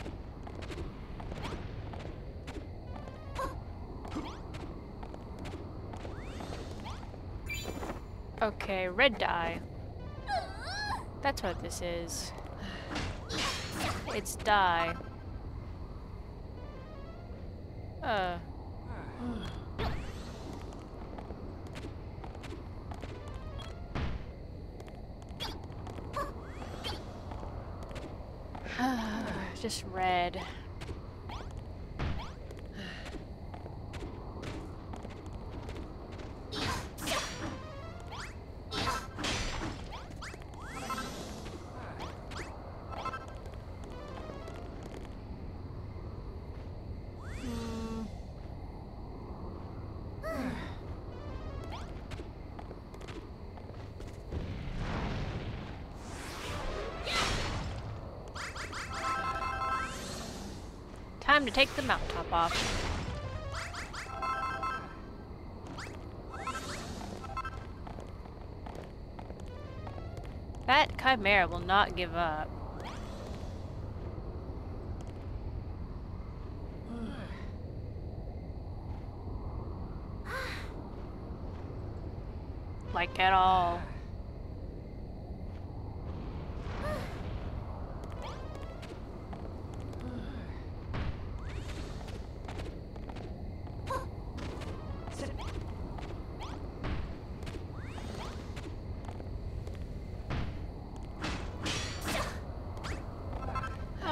Okay, red dye. That's what this is. It's dye. Uh. Just red. Time to take the mount top off. That chimera will not give up. Like at all.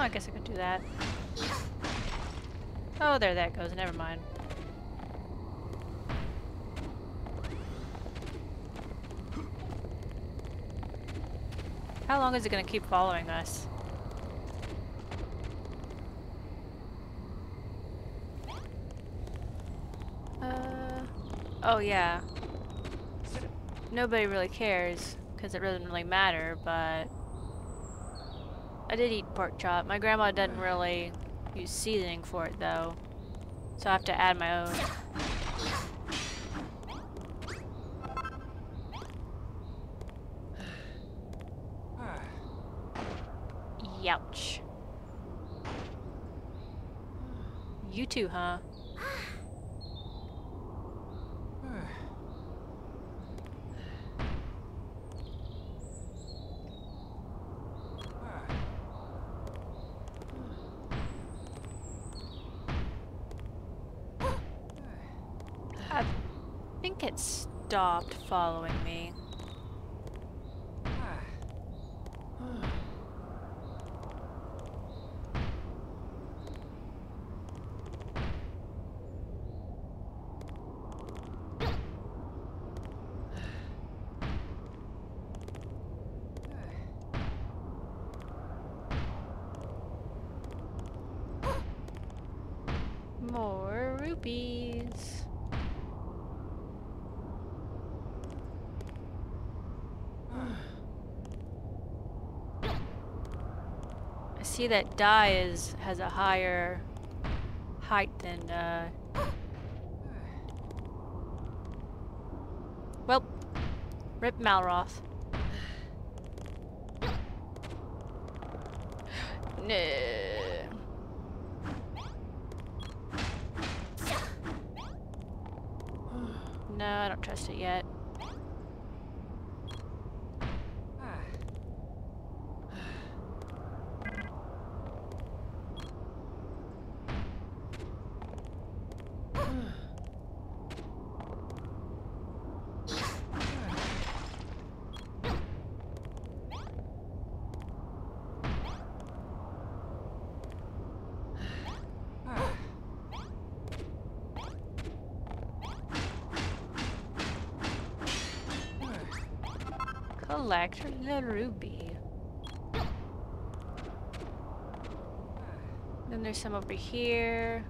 I guess I could do that. Oh, there that goes. Never mind. How long is it gonna keep following us? Uh, oh yeah. Nobody really cares, because it doesn't really matter, but I did eat pork chop. My grandma doesn't really use seasoning for it though, so I have to add my own. Youch. You too, huh? I think it stopped following me. More rupees. I see that die is has a higher height than uh well, rip Malroth. No. No, I don't trust it yet. Collect the ruby. Then there's some over here.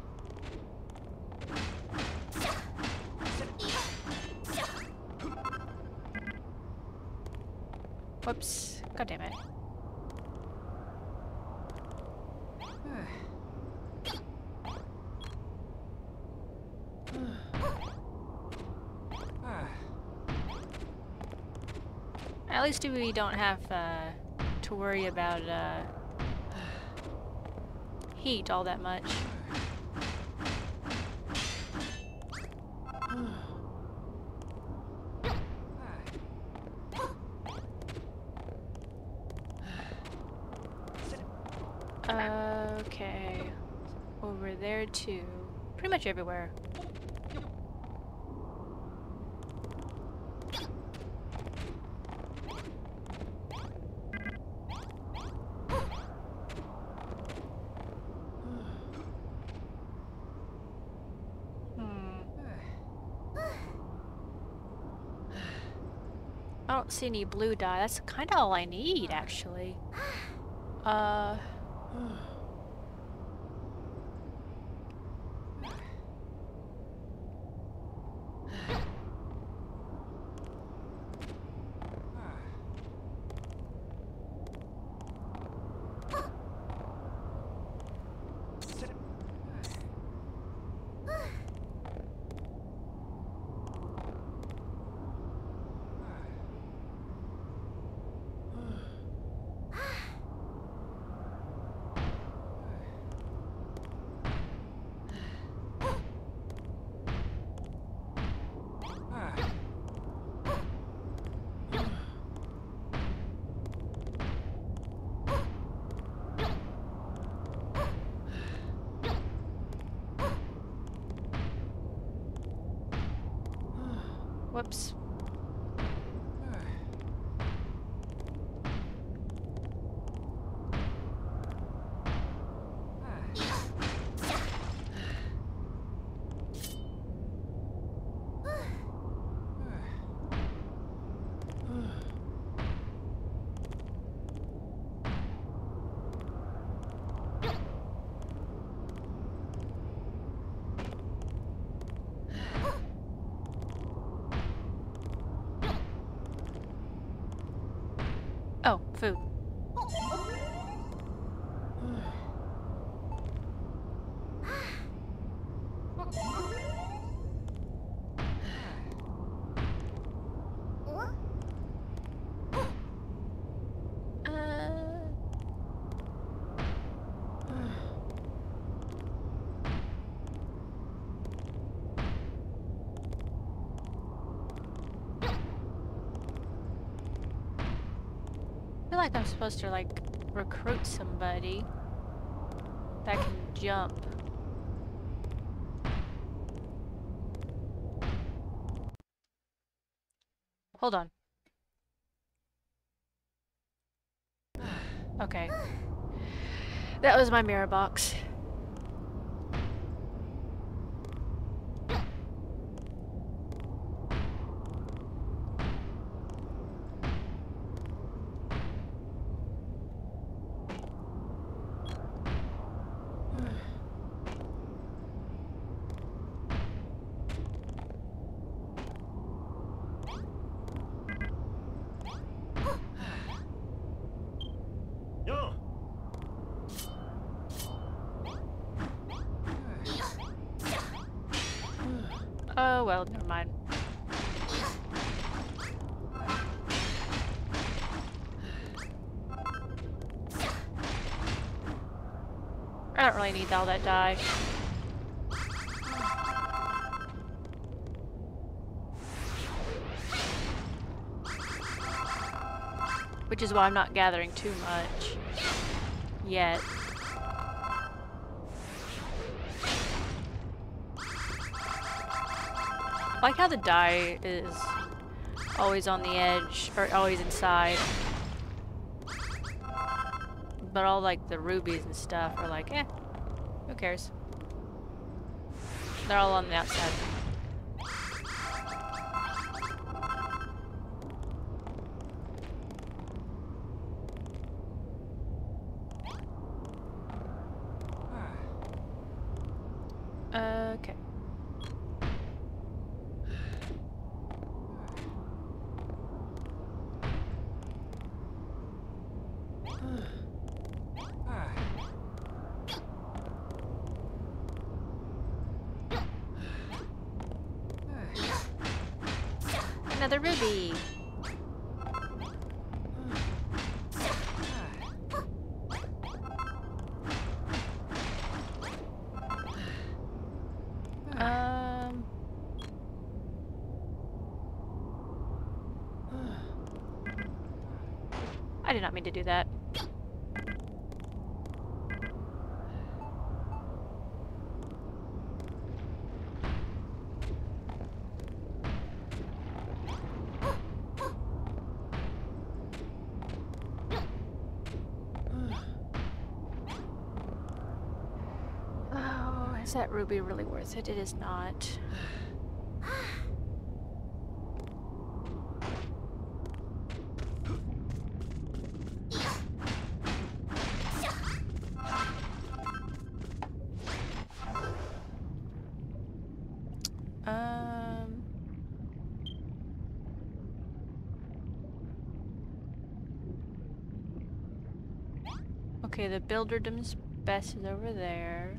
Whoops. God damn it. At least we don't have uh, to worry about uh, heat all that much. Okay, over there too. Pretty much everywhere. I don't see any blue dye. That's kind of all I need, actually. Uh... Whoops. Oh, food. I feel like I'm supposed to, like, recruit somebody that can jump. Hold on. Okay. That was my mirror box. Oh, well, never mind. I don't really need all that dye. Which is why I'm not gathering too much yet. I like how the dye is always on the edge, or always inside. But all like the rubies and stuff are like, eh, who cares? They're all on the outside. Okay. Another ruby. Um. I did not mean to do that. Is that ruby really worth it? It is not. Um. Okay, the Builderdom's best is over there.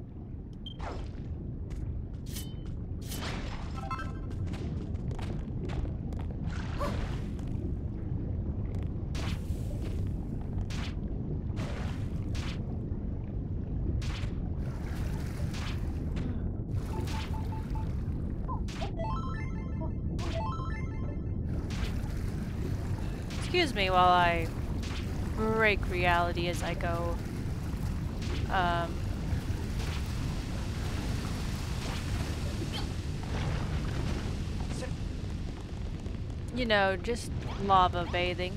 Excuse me while I break reality as I go. Um, you know, just lava bathing.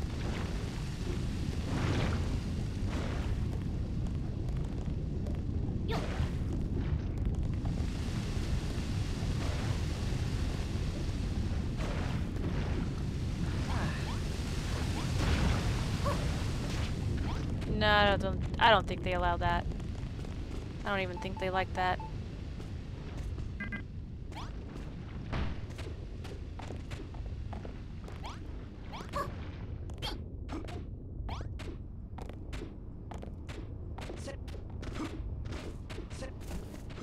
No, I don't. I don't think they allow that. I don't even think they like that.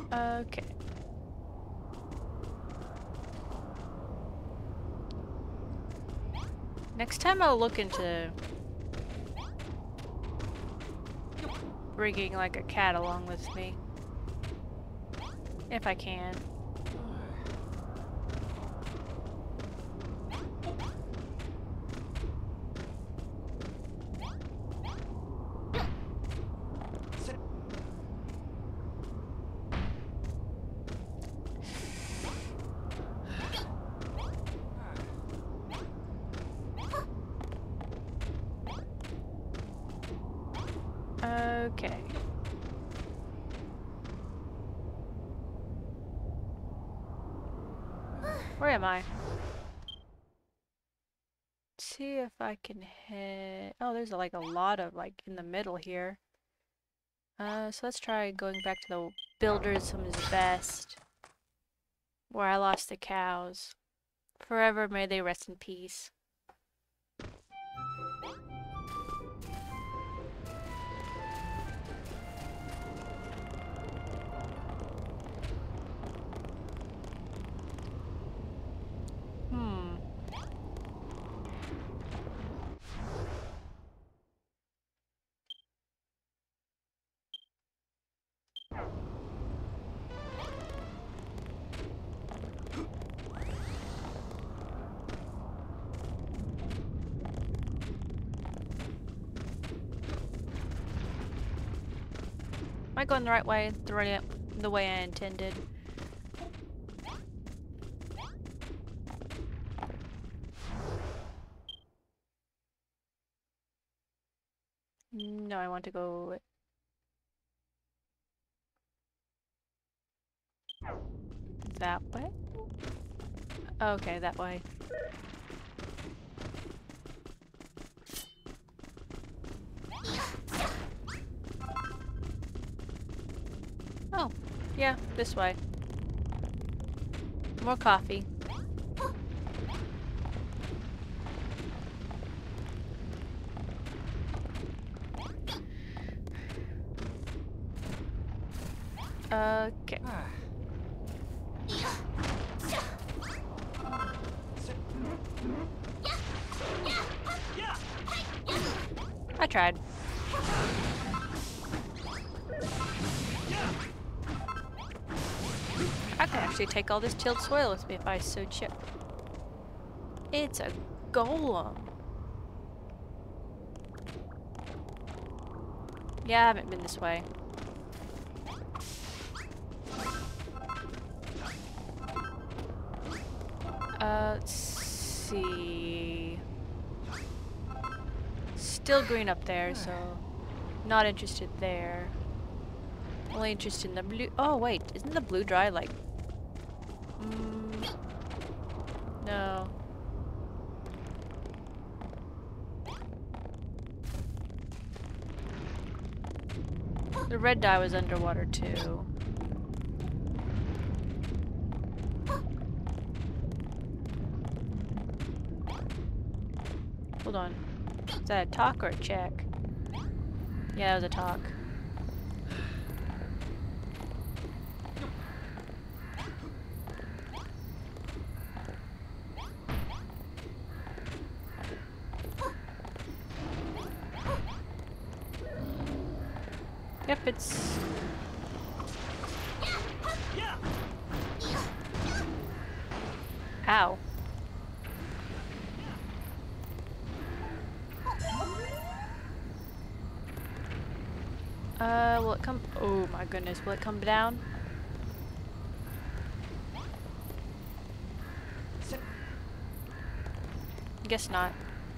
Okay. Next time I'll look into bringing like a cat along with me. If I can. Okay. Where am I? Let's see if I can hit... Oh, there's like a lot of like in the middle here. Uh, so let's try going back to the Builder's Best, where I lost the cows. Forever may they rest in peace. Hmm. Am I going the right way? The right, the way I intended. No, I want to go that way. Okay, that way. Oh, yeah, this way. More coffee. Okay. I tried. I could actually take all this tilled soil with me if I so chose. It's a golem. Yeah, I haven't been this way. Uh, let's see. Still green up there, so not interested there. Only interested in the blue. Oh wait, isn't the blue dry like? Mm, no. The red dye was underwater too. Hold on. Is that a talk or a check? Yeah, it was a talk. Yep, it's... Ow. Uh, will it come? Oh my goodness, will it come down? Guess not.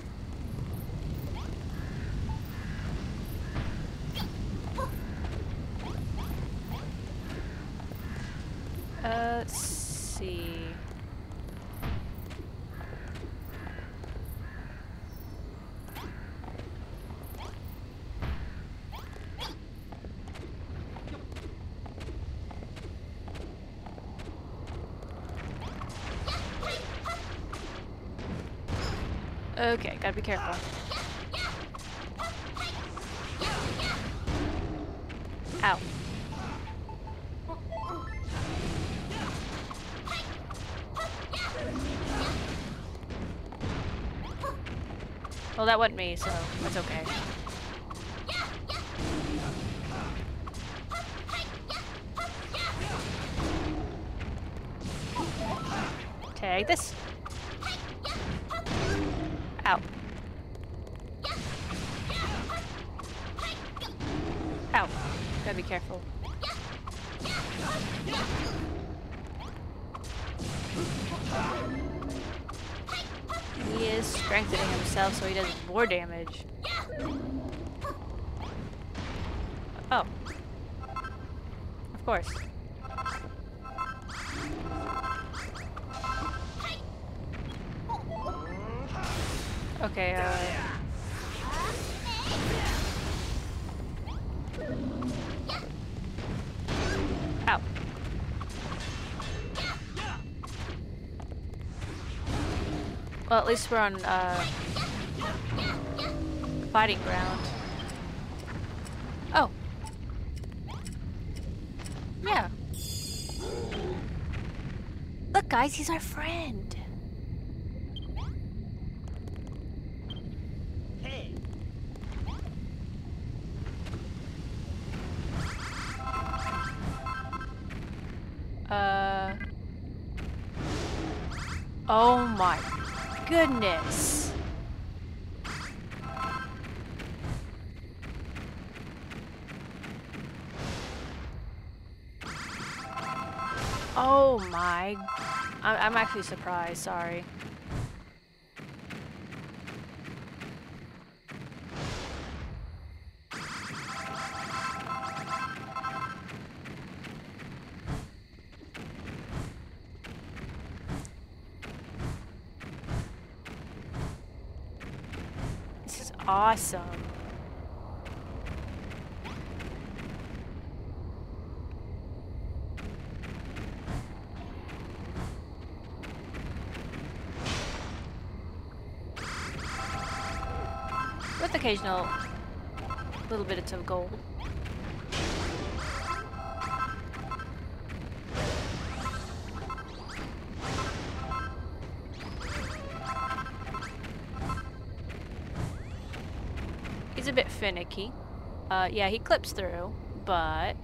Uh, let's see. Okay, gotta be careful. Ow. Well, that wasn't me, so that's okay. Take this. Ow. Ow. Gotta be careful. He is strengthening himself so he does more damage. Oh. Of course. Okay, uh... Ow. Well, at least we're on, uh... fighting ground. Oh. Yeah. Look, guys, he's our friend. Uh... Oh my goodness. Oh my... I'm, I'm actually surprised, sorry. This is awesome. With occasional little bits of gold. He's a bit finicky. Uh, yeah, he clips through, but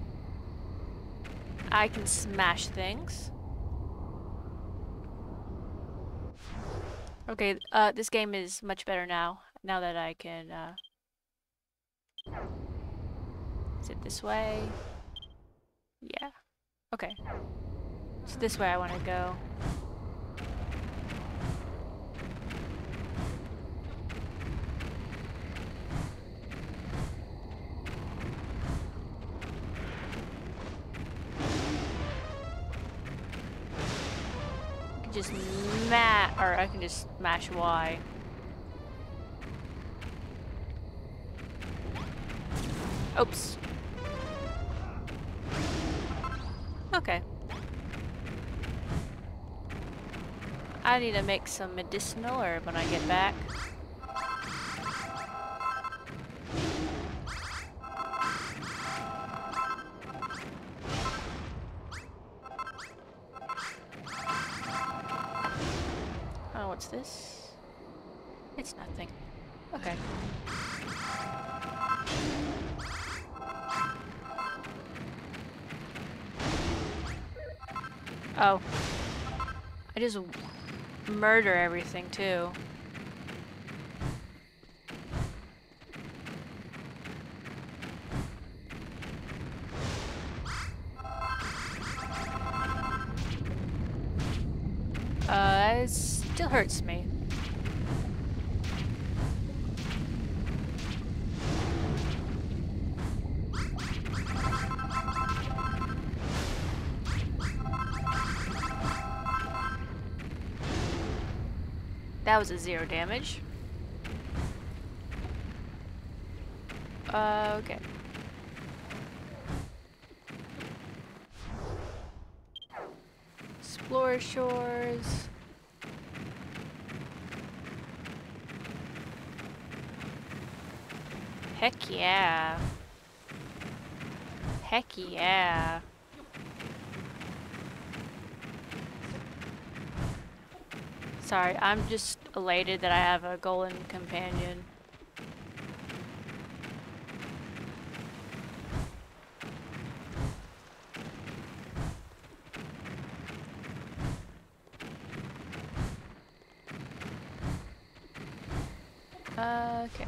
I can smash things. Okay, uh, this game is much better now. Now that I can, uh... Is it this way? Yeah. Okay. It's this way I want to go. I can just ma- or I can just mash Y. Oops. Okay. I need to make some medicinal herb when I get back. Oh, what's this? It's nothing. Okay. Oh. I just murder everything too. Uh, it still hurts me. That was a zero damage. Uh, okay. Explore shores. Heck yeah. Heck yeah. Sorry, I'm just elated that I have a golden companion. Uh, okay.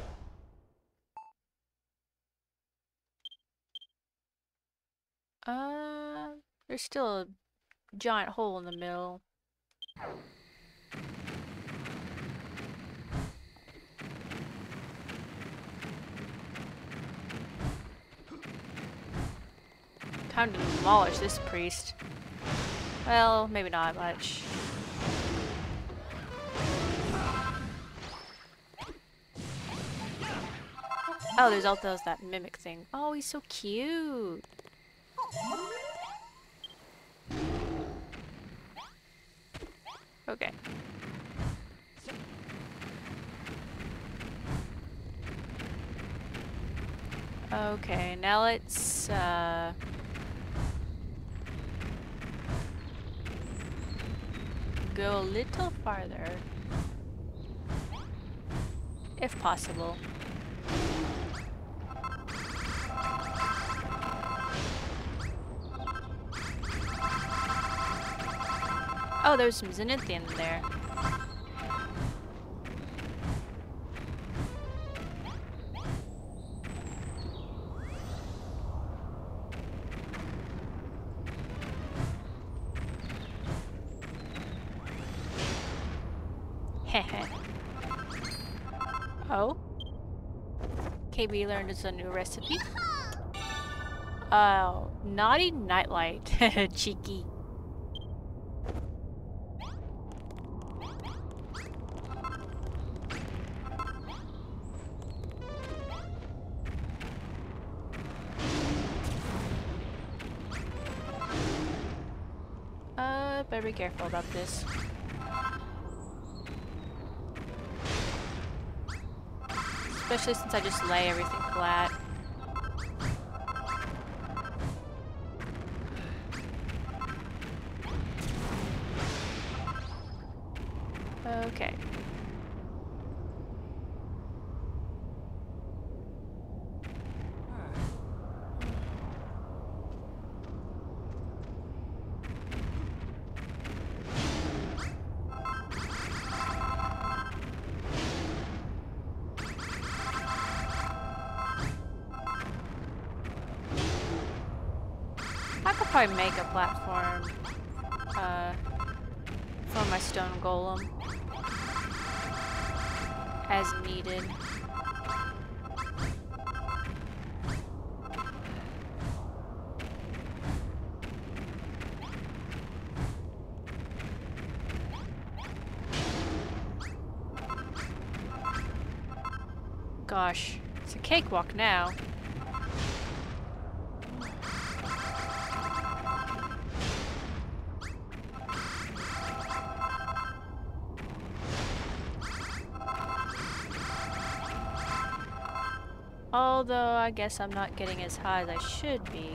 Uh, there's still a giant hole in the middle. Time to demolish this priest. Well, maybe not much. Oh, there's also that mimic thing. Oh, he's so cute. Okay. Okay, now let's uh go a little farther. If possible. Oh, there's some Zenithian in there. Heh. Oh? K B learned us a new recipe. Oh, naughty nightlight. Cheeky. Uh, better be careful about this. Especially since I just lay everything flat. Okay. I could probably make a platform uh, for my stone golem as needed. Gosh, it's a cakewalk now. Although, I guess I'm not getting as high as I should be.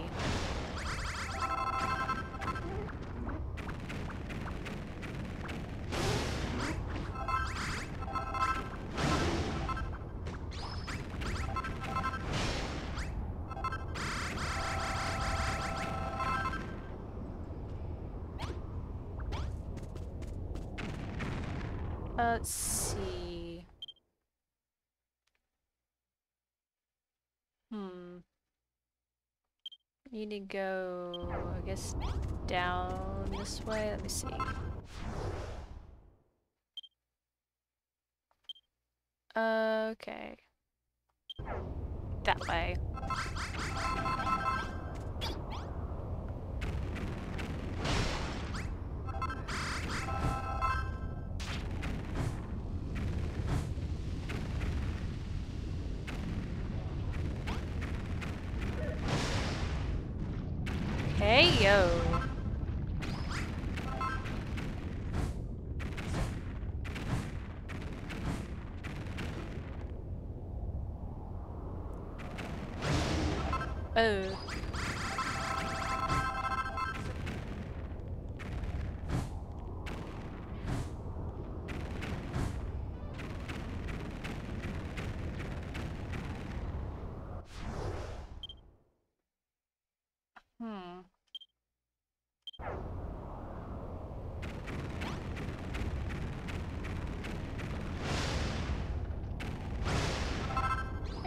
Uh, let's see. Hmm. Need to go, I guess, down this way. Let me see. Okay. That way. Hey yo. Oh.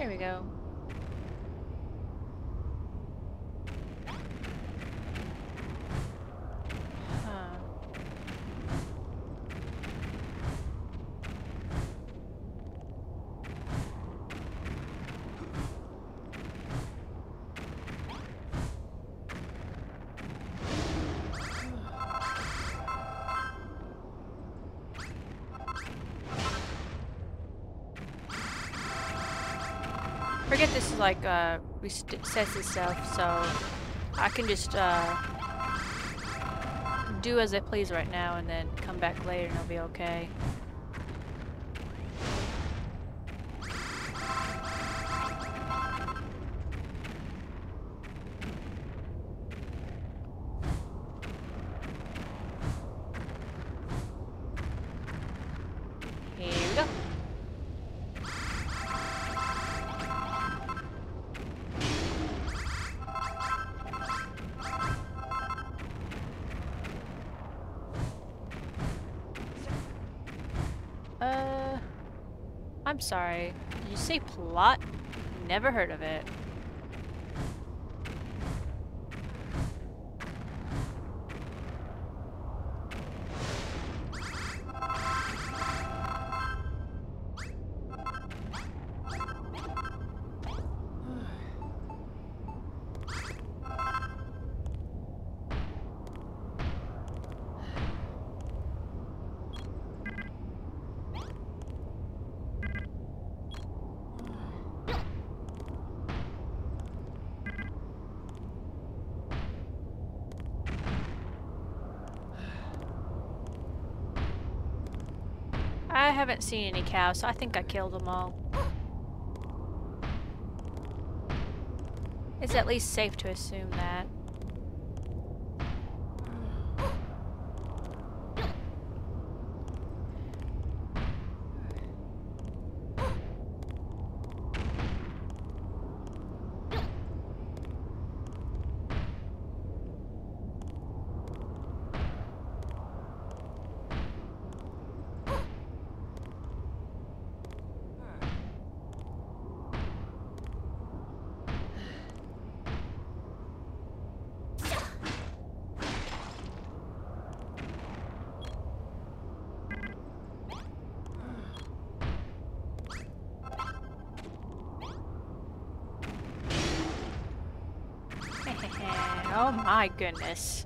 There we go. Huh. Forget this is like uh resets itself, so I can just uh do as I please right now and then come back later and it'll be okay. Here we go. Uh, I'm sorry. Did you say plot? Never heard of it. I haven't seen any cows, so I think I killed them all. It's at least safe to assume that. Oh my goodness.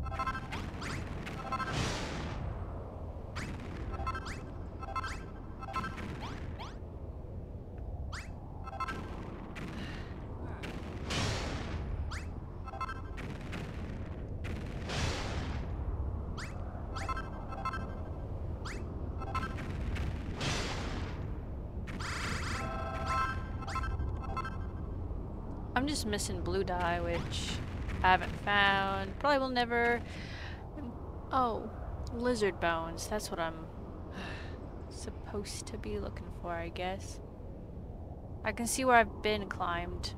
I'm just missing blue dye, which I haven't found. Probably will never... Oh, lizard bones. That's what I'm supposed to be looking for, I guess. I can see where I've been climbed.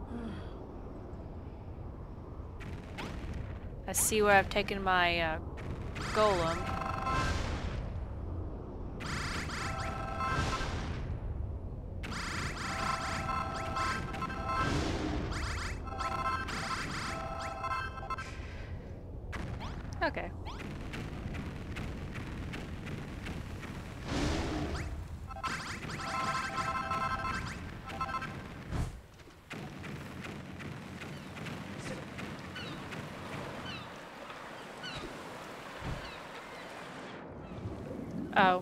I see where I've taken my uh, golem. Okay. Oh.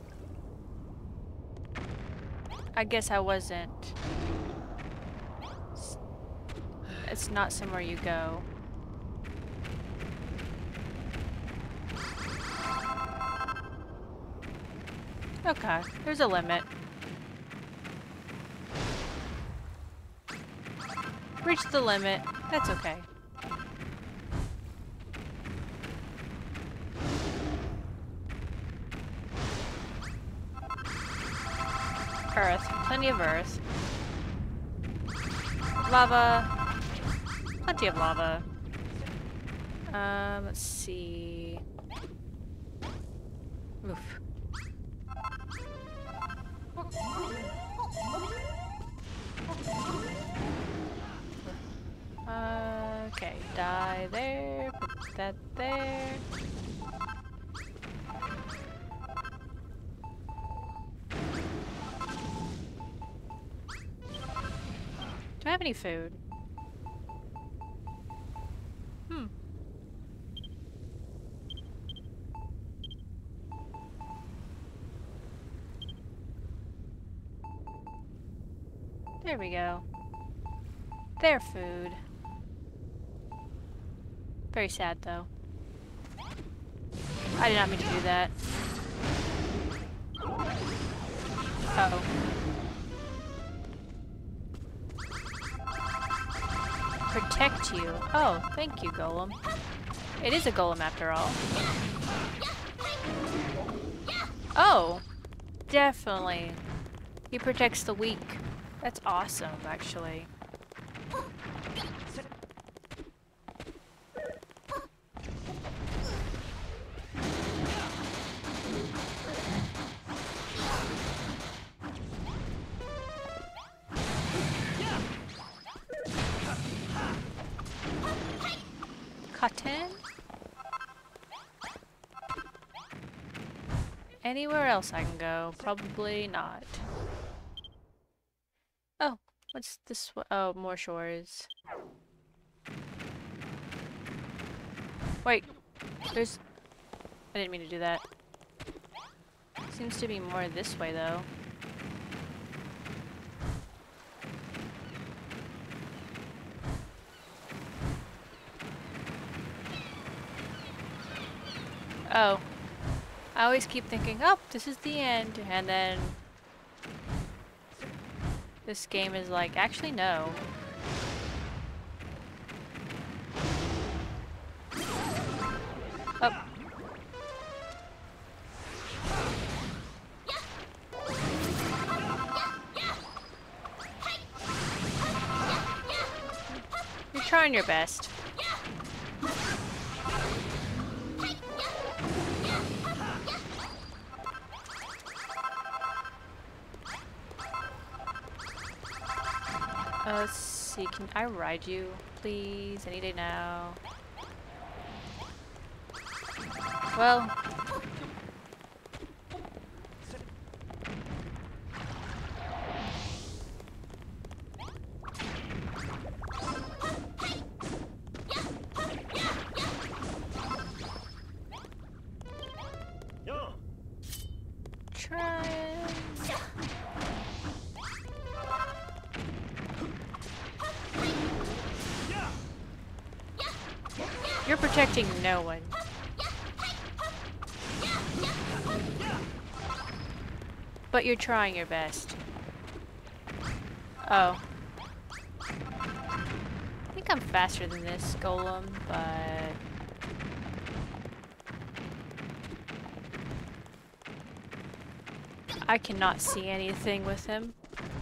I guess I wasn't. It's not somewhere you go. Okay, there's a limit. Reach the limit. That's okay. Earth. Plenty of earth. Lava. Plenty of lava. Um, let's see. Oof. that there. Do I have any food? Hmm. There we go. Their food. Very sad, though. I did not mean to do that. Uh-oh. Protect you. Oh, thank you, Golem. It is a golem after all. Oh! Definitely. He protects the weak. That's awesome, actually. Cotton? Anywhere else I can go? Probably not. Oh, what's this? Oh, more shores. Wait, there's... I didn't mean to do that. Seems to be more this way, though. Oh. I always keep thinking, oh, this is the end, and then this game is like, actually no. Oh. You're trying your best. Uh, let's see, can I ride you, please? Any day now. Well. Try it. You're protecting no one. But you're trying your best. Oh. I think I'm faster than this golem, but... I cannot see anything with him.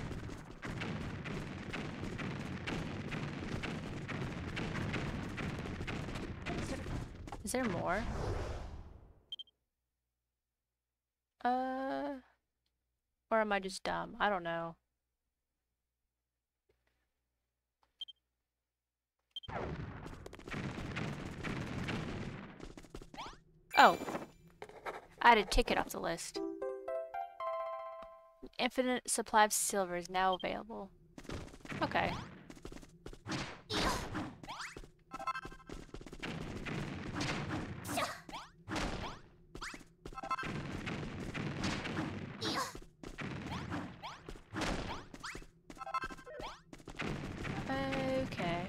Is there more? Uh... Or am I just dumb? I don't know. Oh. I had a ticket off the list. Infinite supply of silver is now available. Okay. Okay.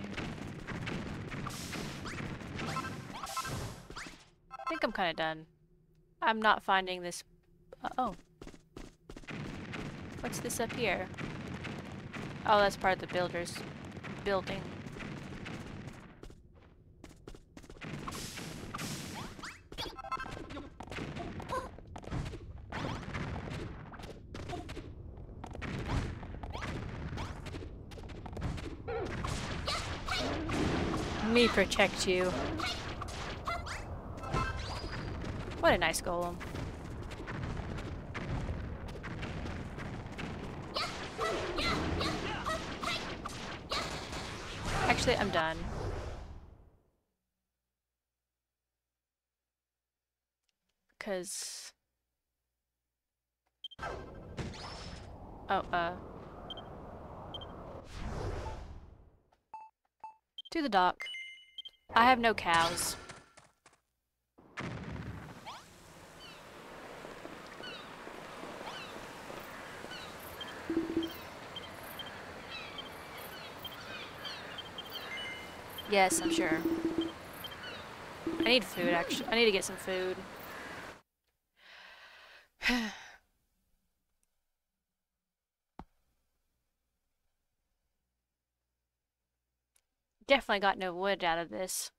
I think I'm kind of done. I'm not finding this... Uh, oh. What's this up here? Oh, that's part of the builder's building. Me protect you. What a nice golem. Actually, I'm done. Cause... Oh, uh... to the dock. I have no cows. Yes, I'm sure. I need food, actually. I need to get some food. Definitely got no wood out of this.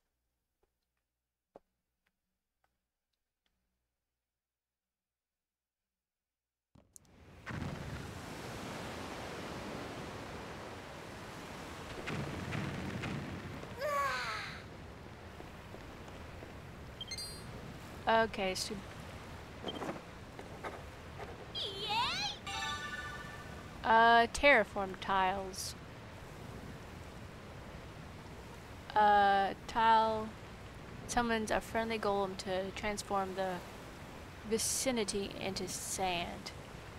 Okay, so... Uh, terraform tiles. Uh, tile summons a friendly golem to transform the vicinity into sand.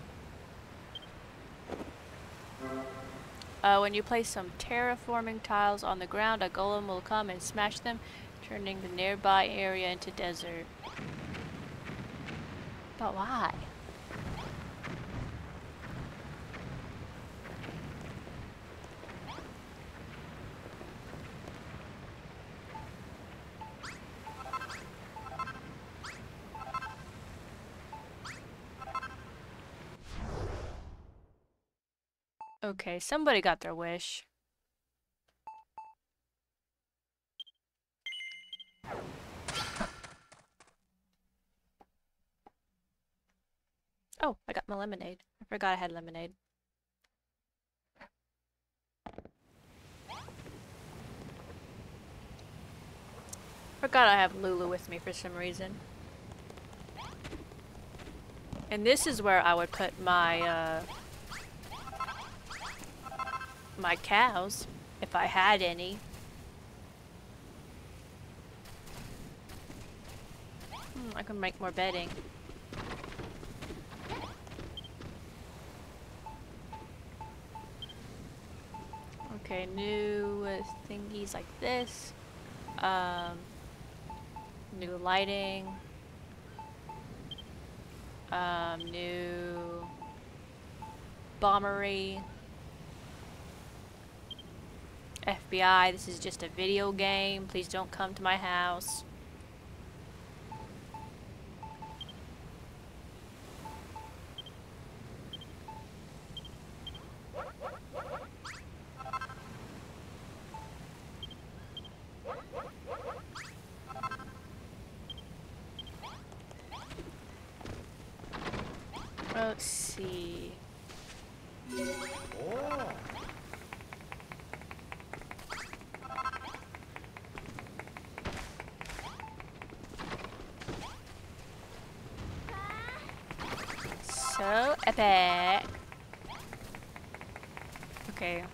Uh, when you place some terraforming tiles on the ground, a golem will come and smash them, turning the nearby area into desert. But why? Okay, somebody got their wish. Oh, I got my lemonade. I forgot I had lemonade. Forgot I have Lulu with me for some reason. And this is where I would put my, uh... my cows, if I had any. Hmm, I can make more bedding. Okay, new uh, thingies like this. Um, new lighting. Um, new bombery. F B I, this is just a video game. Please don't come to my house. Let's see. Oh. So epic. Okay.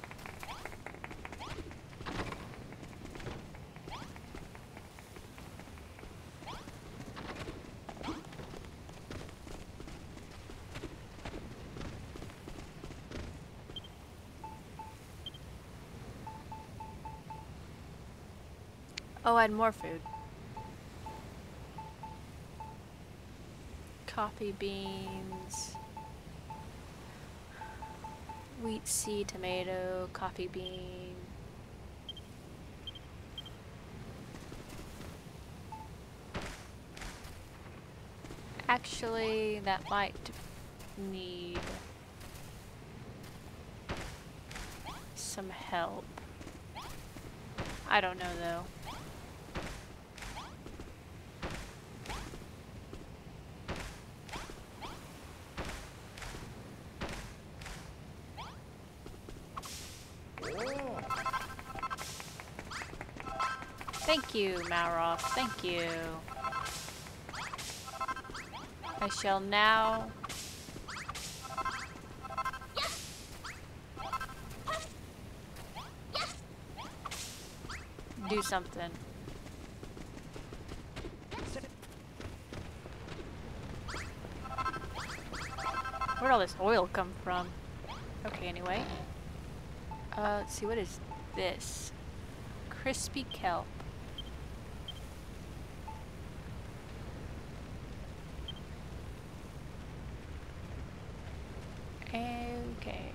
Oh, I had more food. Coffee beans. Wheat seed, tomato, coffee bean. Actually, that might need some help. I don't know though. Thank you, Malroth. Thank you. I shall now do something. Where'd all this oil come from? Okay, anyway. Uh, let's see, what is this? Crispy kelp. Okay.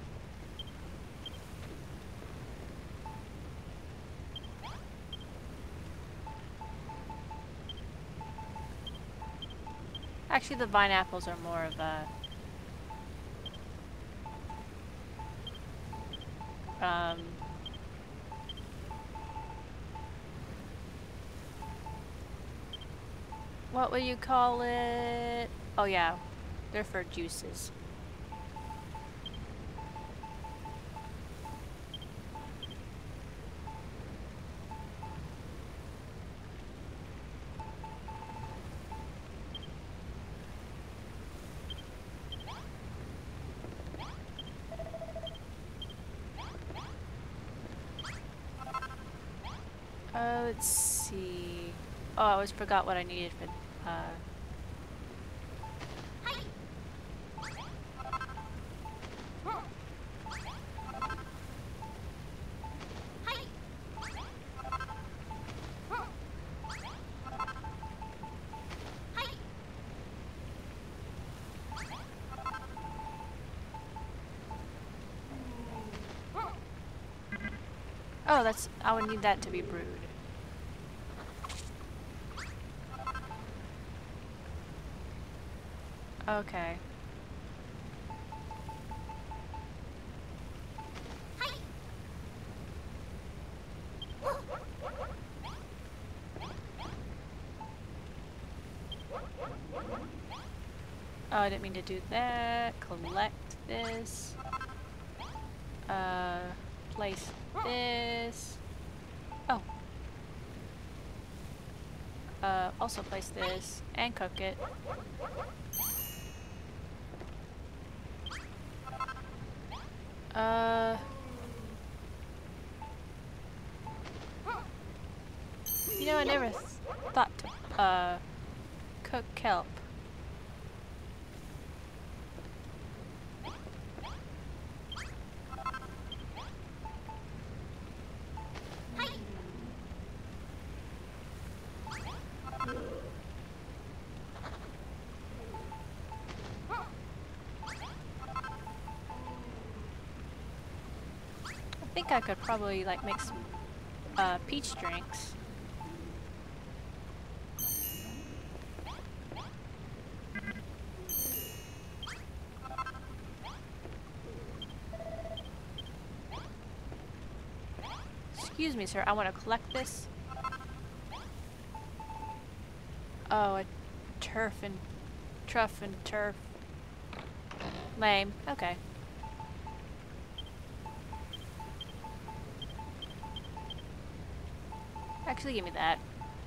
Actually, the vine apples are more of a... Um... What would you call it? Oh yeah, they're for juices. Uh, let's see. Oh, I always forgot what I needed for, uh... Oh, that's... I would need that to be brewed. Okay. Oh, I didn't mean to do that. Collect this. Uh, place this. Oh. Uh, also place this and cook it. Uh. You know, I never th thought to, uh, cook kelp. I think I could probably like make some uh, peach drinks. Excuse me, sir, I want to collect this. Oh, a turf and truff and turf. Lame. Okay. Actually, give me that.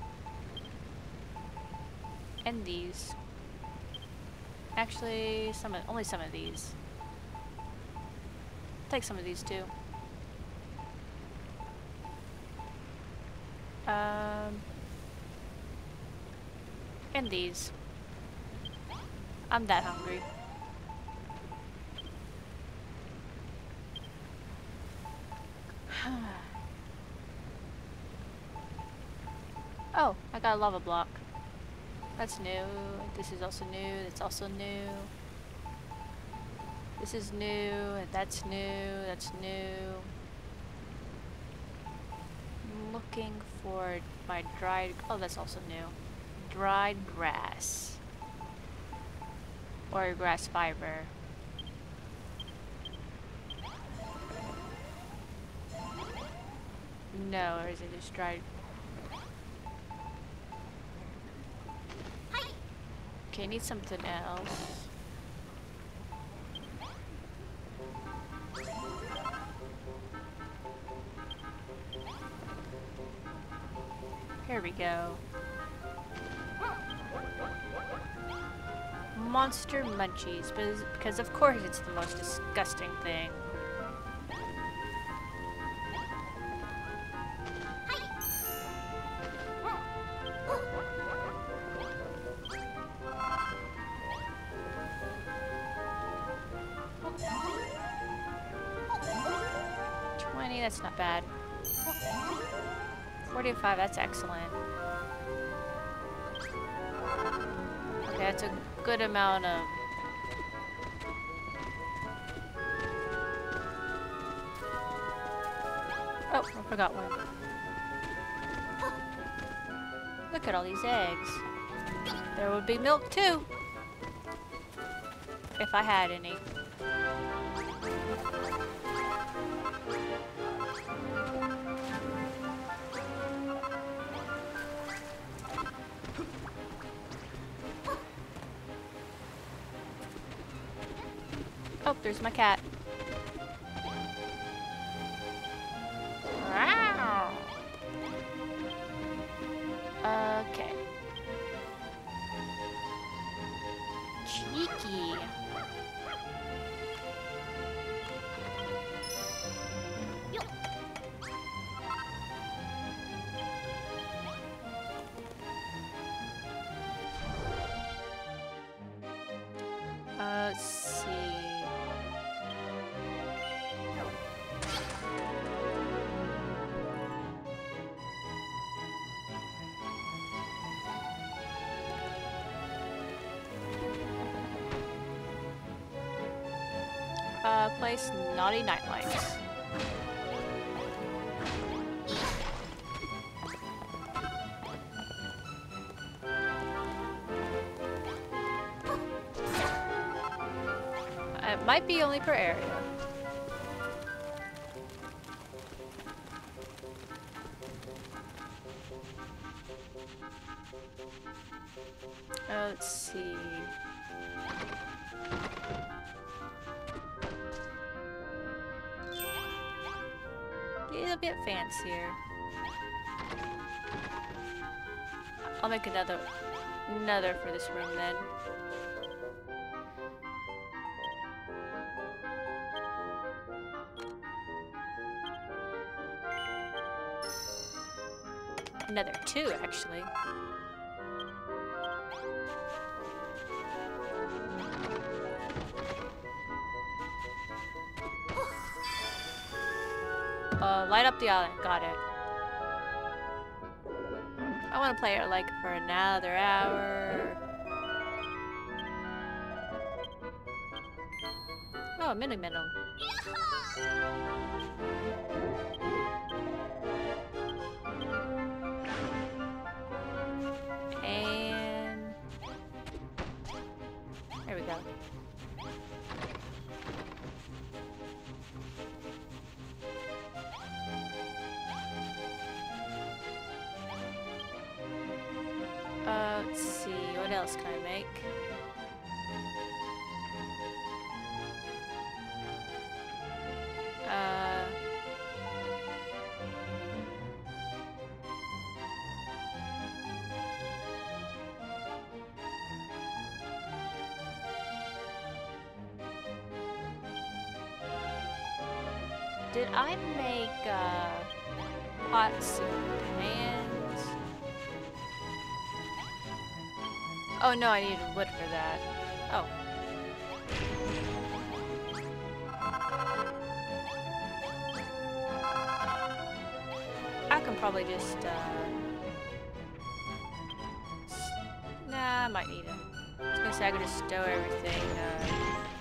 And these. Actually, some of, only some of these. Take some of these too. Um, and these. I'm that hungry. Oh, I got a lava block. That's new. This is also new. That's also new. This is new. And that's new. That's new. I'm looking for my dried... Oh, that's also new. Dried grass. Or grass fiber. No, or is it just dried... Okay, need something else. Here we go. Monster munchies, but it's, because of course it's the most disgusting thing. that's not bad. forty-five, that's excellent. Okay, that's a good amount of... Oh, I forgot one. Look at all these eggs. There would be milk too. If I had any. Oh, there's my cat. Okay. Cheeky. Uh, let's see. Uh, place naughty nightlights. It might be only per area. Uh, let's see. These a bit fancier. I'll make another, another for this room then. Another two, actually. Uh, light up the island. Got it. I want to play it like for another hour. Oh, a mini minnow. And there we go. Uh, let's see, what else can I make? Uh... Did I make, uh, pots and pans? Oh no, I needed wood for that. Oh. I can probably just, uh... Nah, I might need them. I was gonna say I could just stow everything, uh...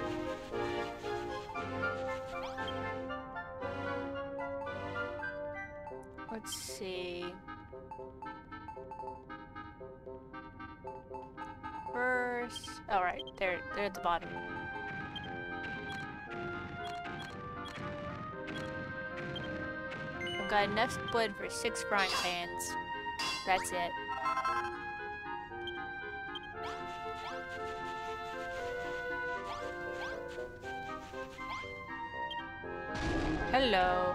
Let's see... First... Alright, they're, they're at the bottom. I've got enough wood for six frying pans. That's it. Hello.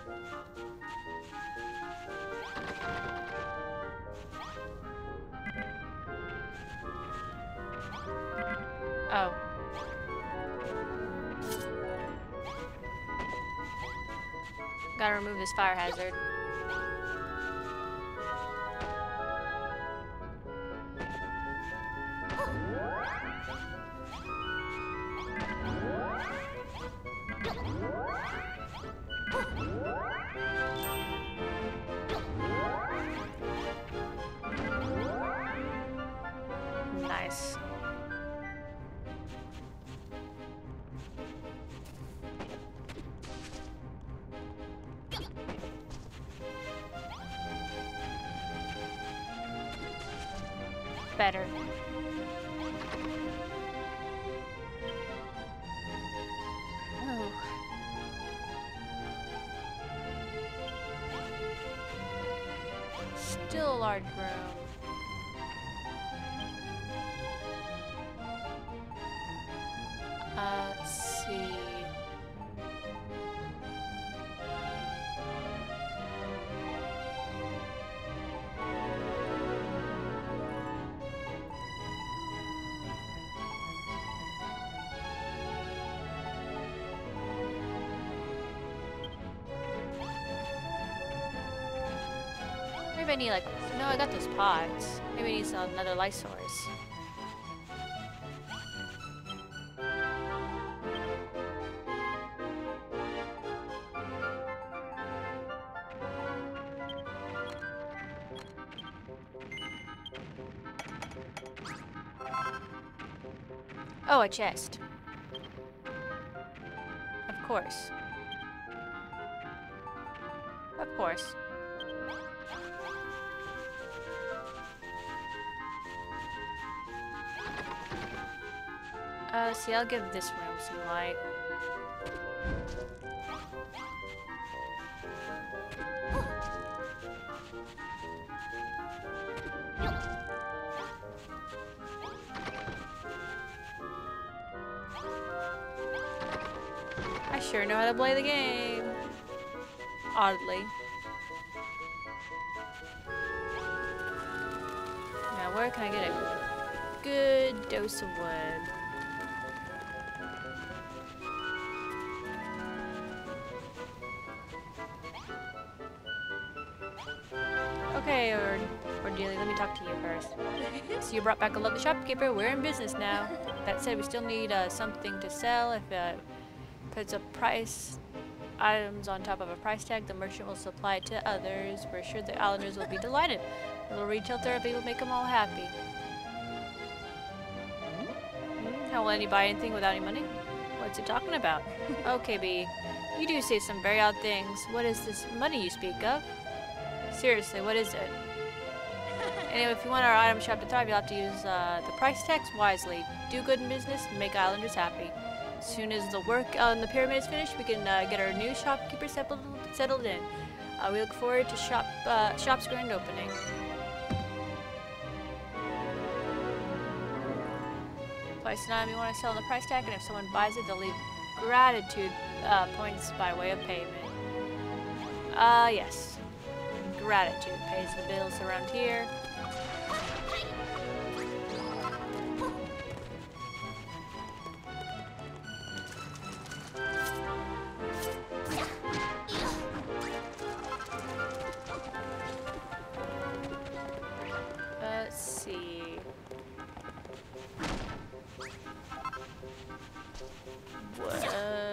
Oh. Gotta remove this fire hazard. better. Oh. Still a large room. Uh, let's see. Maybe I need like, no, I got those pots. Maybe I need some, another light source. Oh, a chest. Of course. Of course. Uh, see, I'll give this room some light. I sure know how to play the game. Oddly. Now, where can I get a good dose of wood? Okay, or Cordelia, let me talk to you first. So you brought back a lovely shopkeeper. We're in business now. That said, we still need uh, something to sell. If it puts a price items on top of a price tag, the merchant will supply it to others. We're sure the islanders will be delighted. A little retail therapy will make them all happy. Hmm, how will any buy anything without any money? What's it talking about? Okay, B. You do say some very odd things. What is this money you speak of? Seriously, what is it? Anyway, if you want our item shop to thrive, you'll have to use uh, the price tags wisely. Do good in business and make islanders happy. As soon as the work on the pyramid is finished, we can uh, get our new shopkeeper settled, settled in. Uh, we look forward to shop uh, shop's grand opening. Twice an item you want to sell on the price tag, and if someone buys it, they'll leave gratitude uh, points by way of payment. Uh, yes. Gratitude pays the bills around here. Let's see. Wood.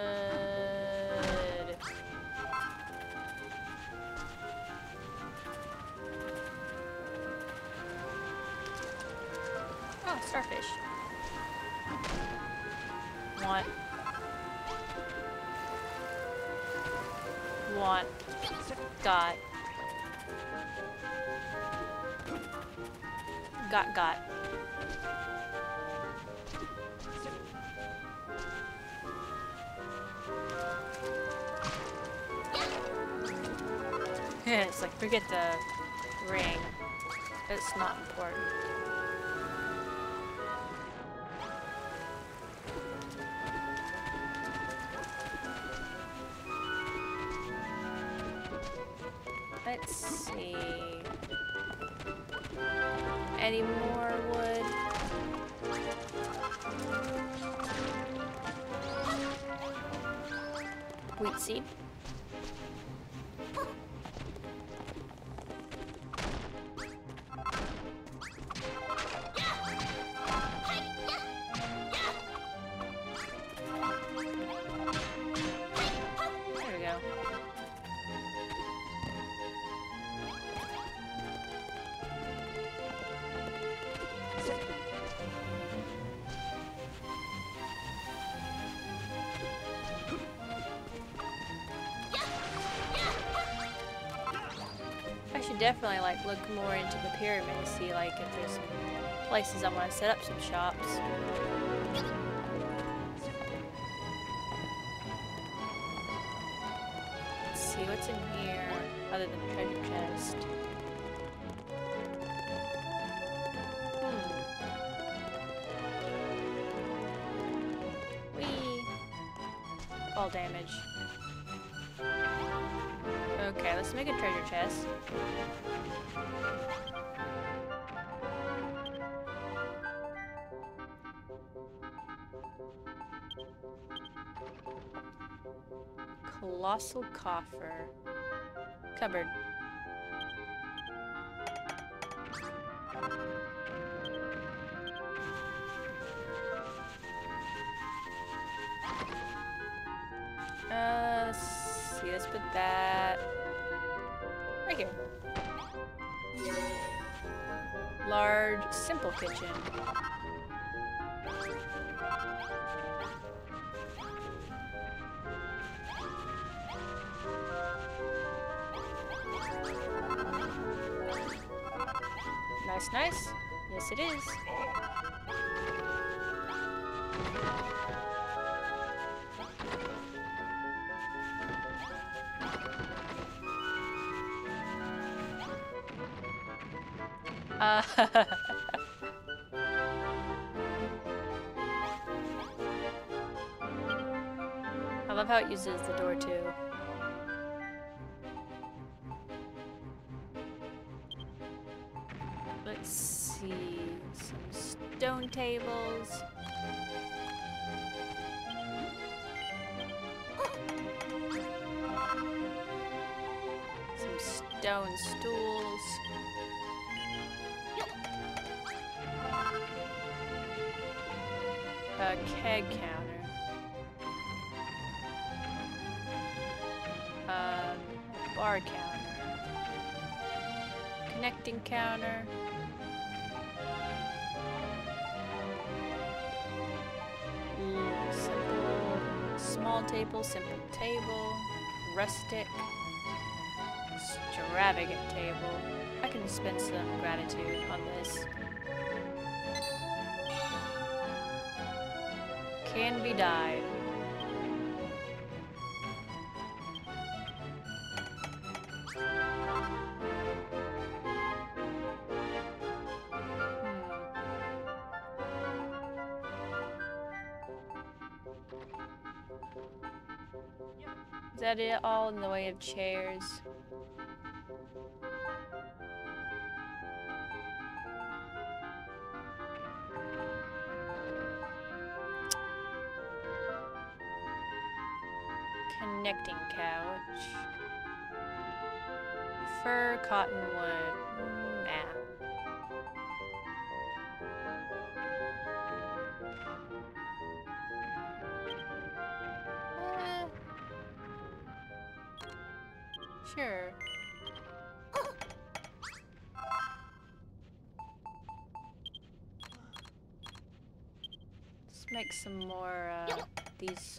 Oh, starfish. Want. Want. Got. Got, got. It's like, forget the ring. It's not important. Let's see. Any more wood? Wheat seed. There we go. I should definitely like look more into the pyramid to see like if there's some places I want to set up some shops. Let's see what's in here other than the treasure chest. Hmm. Whee! Fall damage. Okay, let's make a treasure chest. Colossal coffer. Cupboard. Uh, let's see, let's put that right here. Large, simple kitchen. Nice, nice. Yes, it is. Uh, I love how it uses the door too. Let's see, some stone tables. Some stone stools. A keg counter. Um, bar counter. Connecting counter. Mm, simple, small table, simple table, rustic, extravagant table. I can spend some gratitude on this. Can be dyed. Is that it all in the way of chairs? Connecting couch. Fur, cottonwood. Mm, nah. Eh. Sure. Let's make some more, uh, these.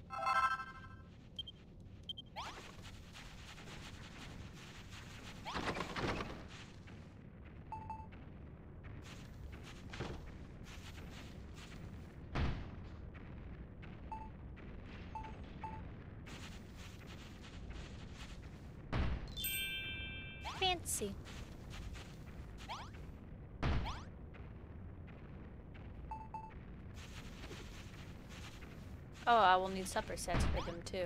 Fancy. Oh, I will need supper sets for them too.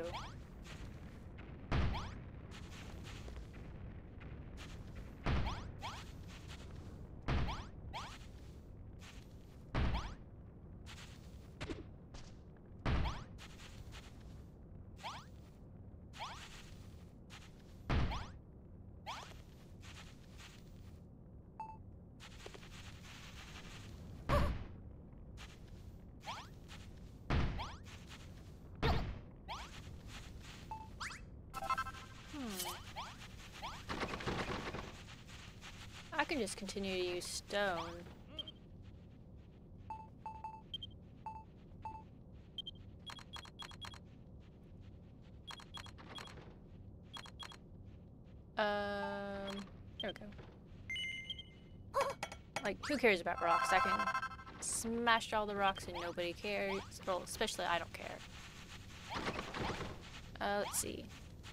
I can just continue to use stone. Um, there we go. Like, who cares about rocks? I can smash all the rocks and nobody cares. Well, especially I don't care. Uh, let's see.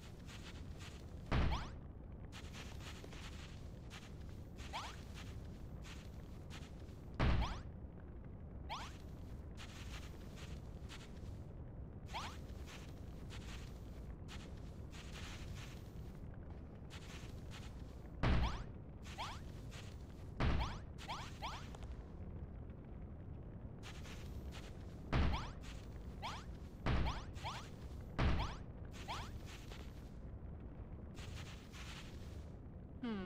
Hmm.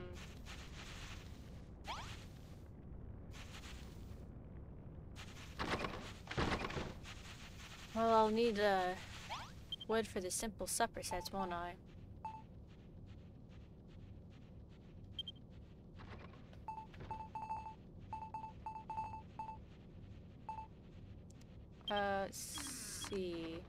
Well, I'll need uh, wood for the simple supper sets, won't I? Uh, let's see.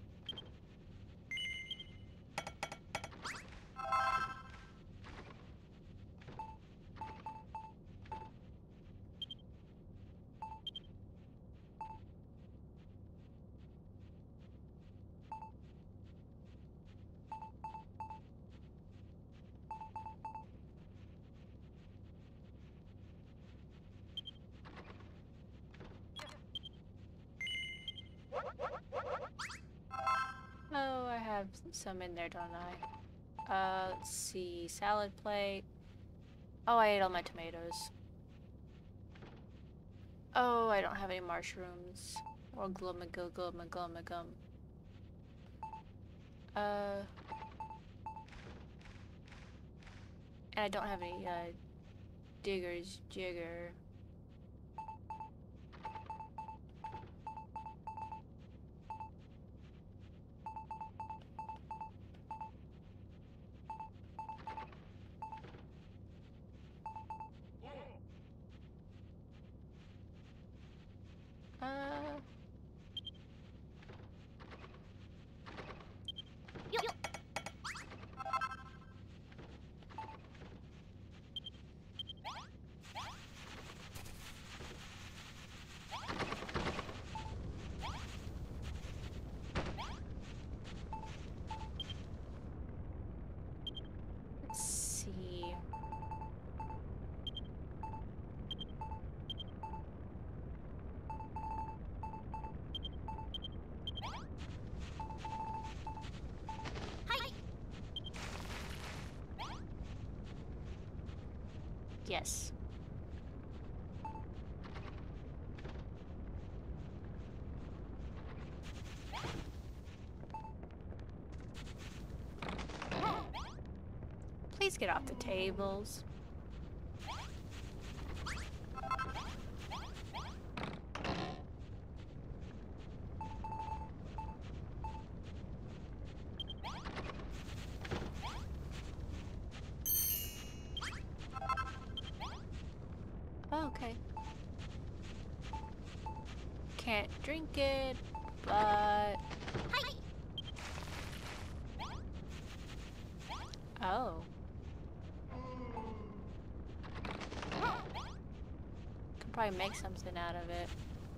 Oh, I have some in there, don't I? Uh, let's see. Salad plate. Oh, I ate all my tomatoes. Oh, I don't have any mushrooms. Or glumagum, glumagum, glumagum. Uh... And I don't have any, uh, digger's jigger. Uh... Let's see. Yes. Please get off the tables. Oh, okay. Can't drink it, but... Oh. Could probably make something out of it.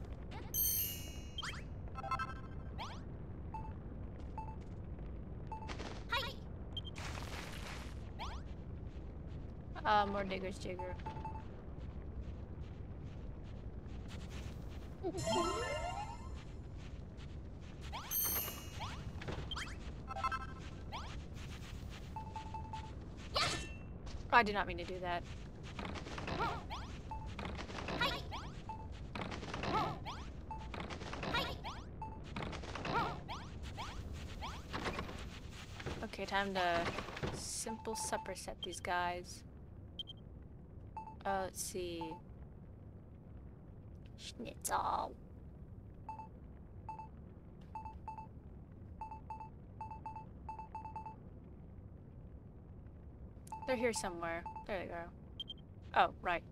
Uh, more digger's jigger. I did not mean to do that. Okay, time to simple supper set these guys. Uh, let's see. Schnitzel. They're here somewhere. There they go. Oh, right.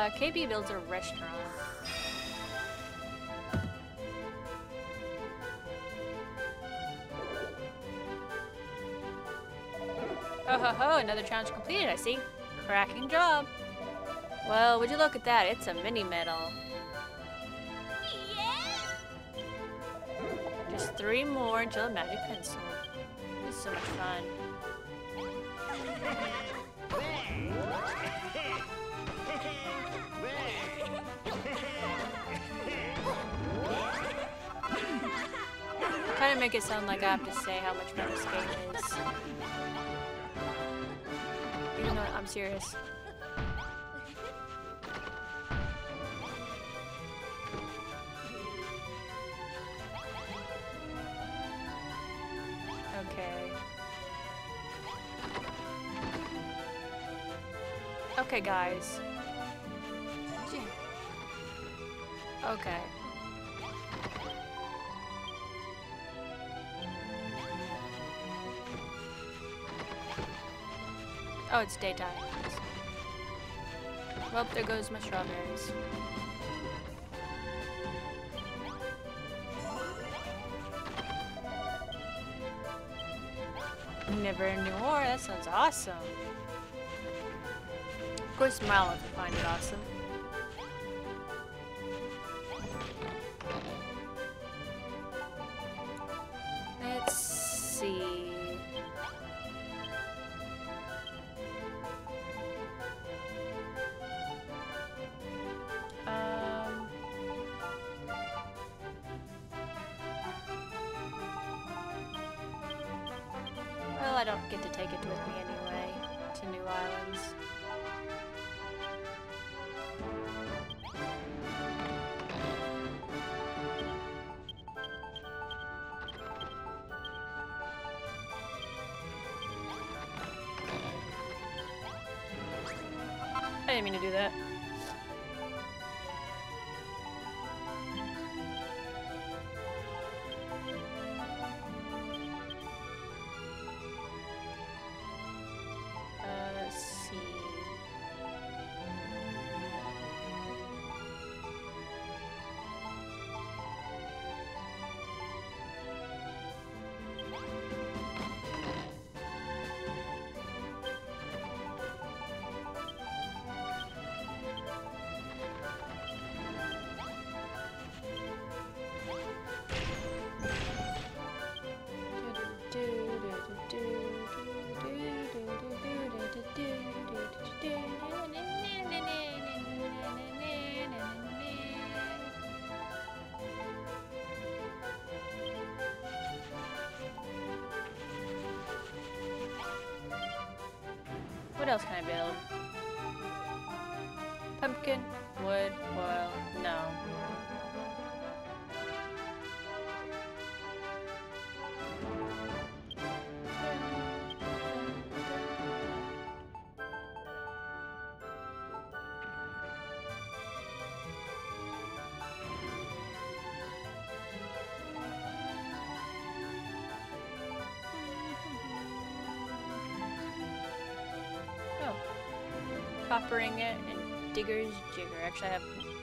Uh, K B builds a restaurant. Oh ho ho, another challenge completed, I see. Cracking job. Well, would you look at that? It's a mini medal. Just three more until a magic pencil. This is so much fun. Kind of make it sound like I have to say how much fun this game is. Even though I'm serious. Okay. Okay, guys. Okay. Oh, it's daytime. Well, there goes my strawberries. Never ending war, that sounds awesome. Of course, Smile if you find it awesome. Let's see. Um. Well, I don't get to take it with me anyway to New Islands. I didn't mean to do that. Uh, let's see. What else can I build? Pumpkin, wood, oil, no. Copper ingot and digger's jigger. Actually, I have.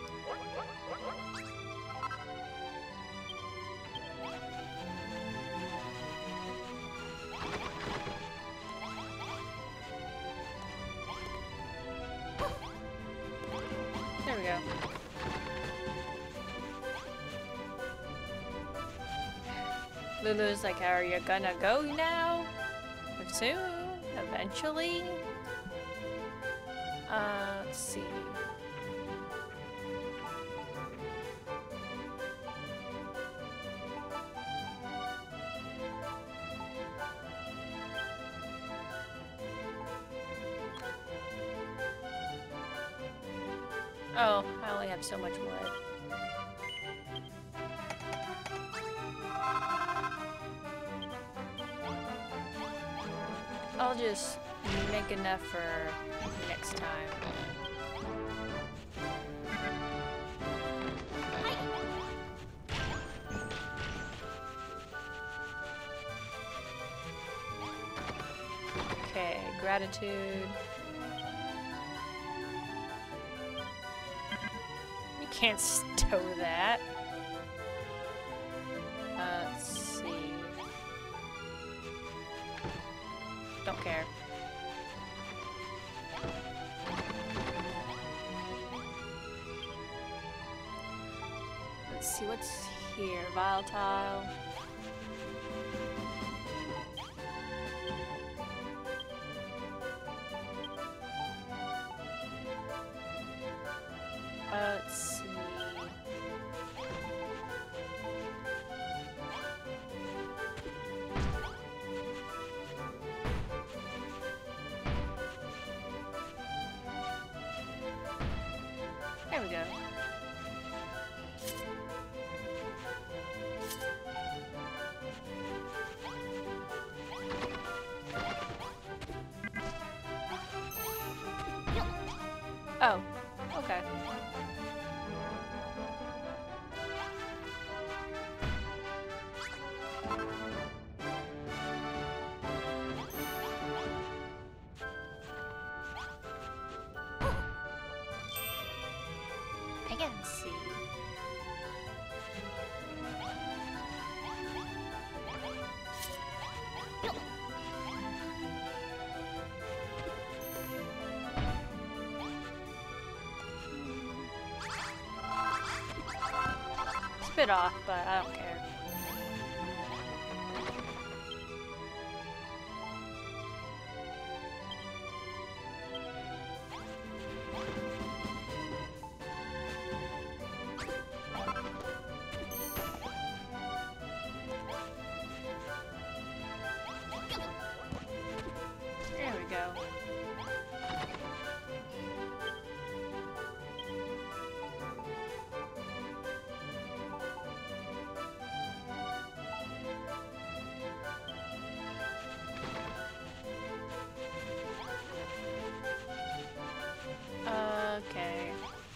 There we go. Lulu's like, are you gonna go now? Soon? Eventually? Uh, let's see. Oh, I only have so much wood. I'll just make enough for next time. Okay, gratitude. can't stow that. Uh, let's see. Don't care. Let's see what's here. Volatile. Uh, let's see. There we go. Oh, okay. I can see. It's a bit off, but I don't care. There we go. Okay.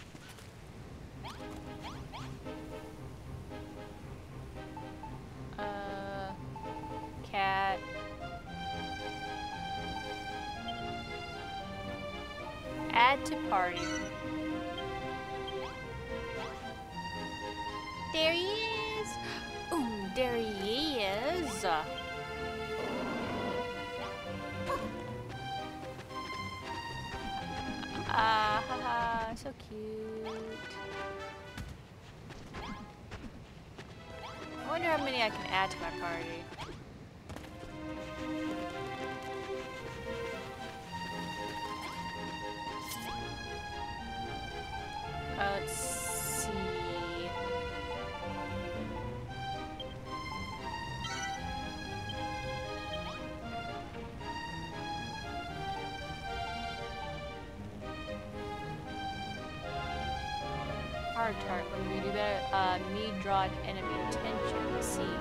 Uh, cat. Add to party. There he is. Ooh, there he is. Ah, haha, so cute. I wonder how many I can add to my party. Uh, let's see. Hard tart. What do we do better? Uh, me draw an enemy attention. Let's see.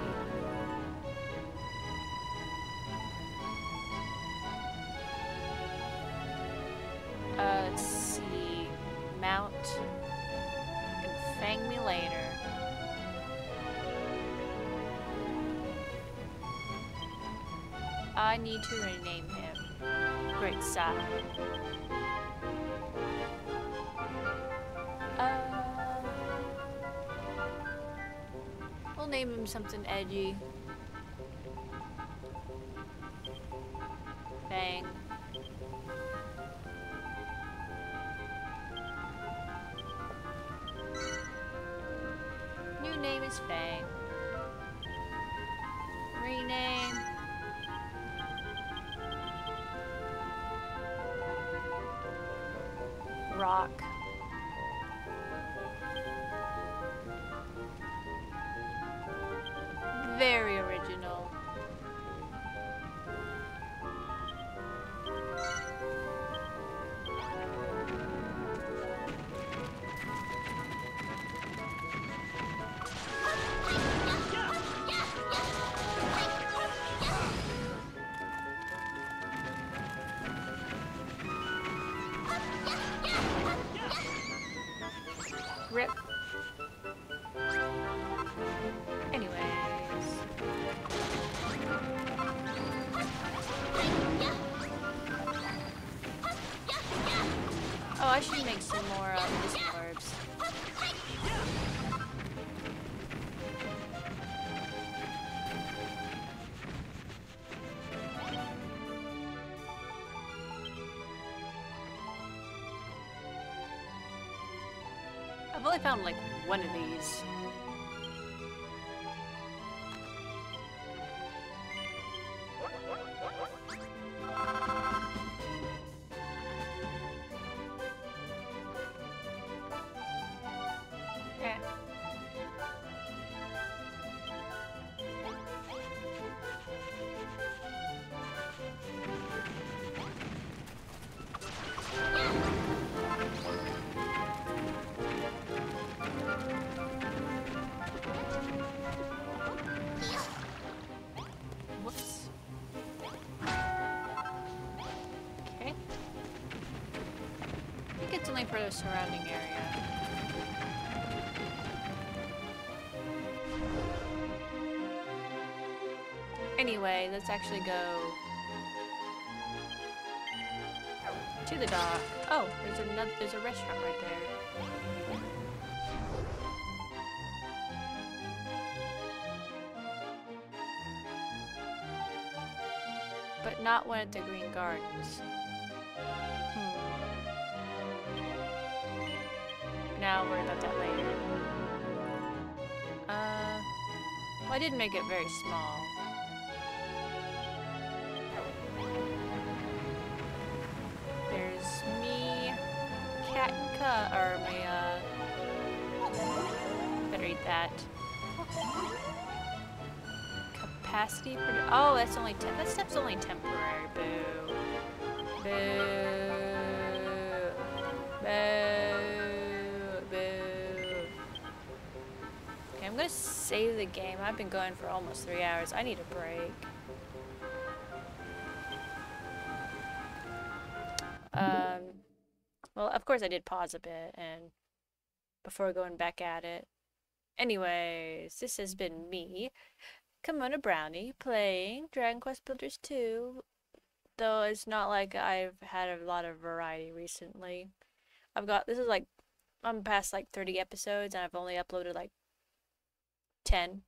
Uh, let's see. Mount. And fang me later. I need to rename him. Great sigh. Uh, we'll name him something edgy. Fang. New name is Fang. Rename. Rock. Very original. Rip. Anyways. only found like one of these. For the surrounding area. Anyway, let's actually go to the dock. Oh, there's another there's a restaurant right there. But not one at the Green Gardens. Now I'll worry about that later. Uh, well, I did make it very small. There's me, cat, and cut, or my, uh, better eat that. Capacity for, oh, that's only, te that step's only temporary, boo. Boo. Boo. I'm gonna save the game. I've been going for almost three hours. I need a break. Um, well, of course I did pause a bit and before going back at it. Anyways, this has been me, Kimona Brownie, playing Dragon Quest Builders two. Though it's not like I've had a lot of variety recently. I've got, this is like, I'm past like thirty episodes and I've only uploaded like ten.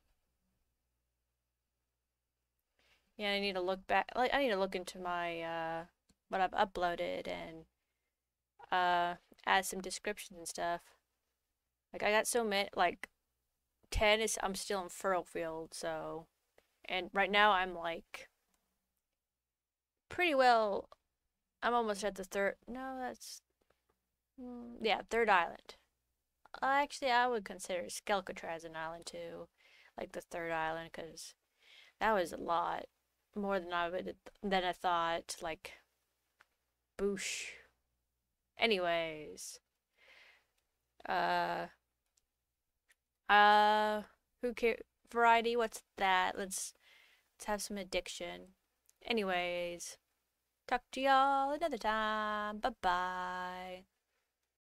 Yeah, I need to look back, like, I need to look into my, uh, what I've uploaded and, uh, add some descriptions and stuff. Like, I got so many, like, ten is, I'm still in Furlfield, so, and right now I'm, like, pretty well, I'm almost at the third, no, that's, mm, yeah, third island. Actually, I would consider Skelcatraz an island too, like the third island, because that was a lot more than I would than I thought. Like, boosh. Anyways, uh, uh, who care? Variety? What's that? Let's let's have some addiction. Anyways, talk to y'all another time. Bye bye.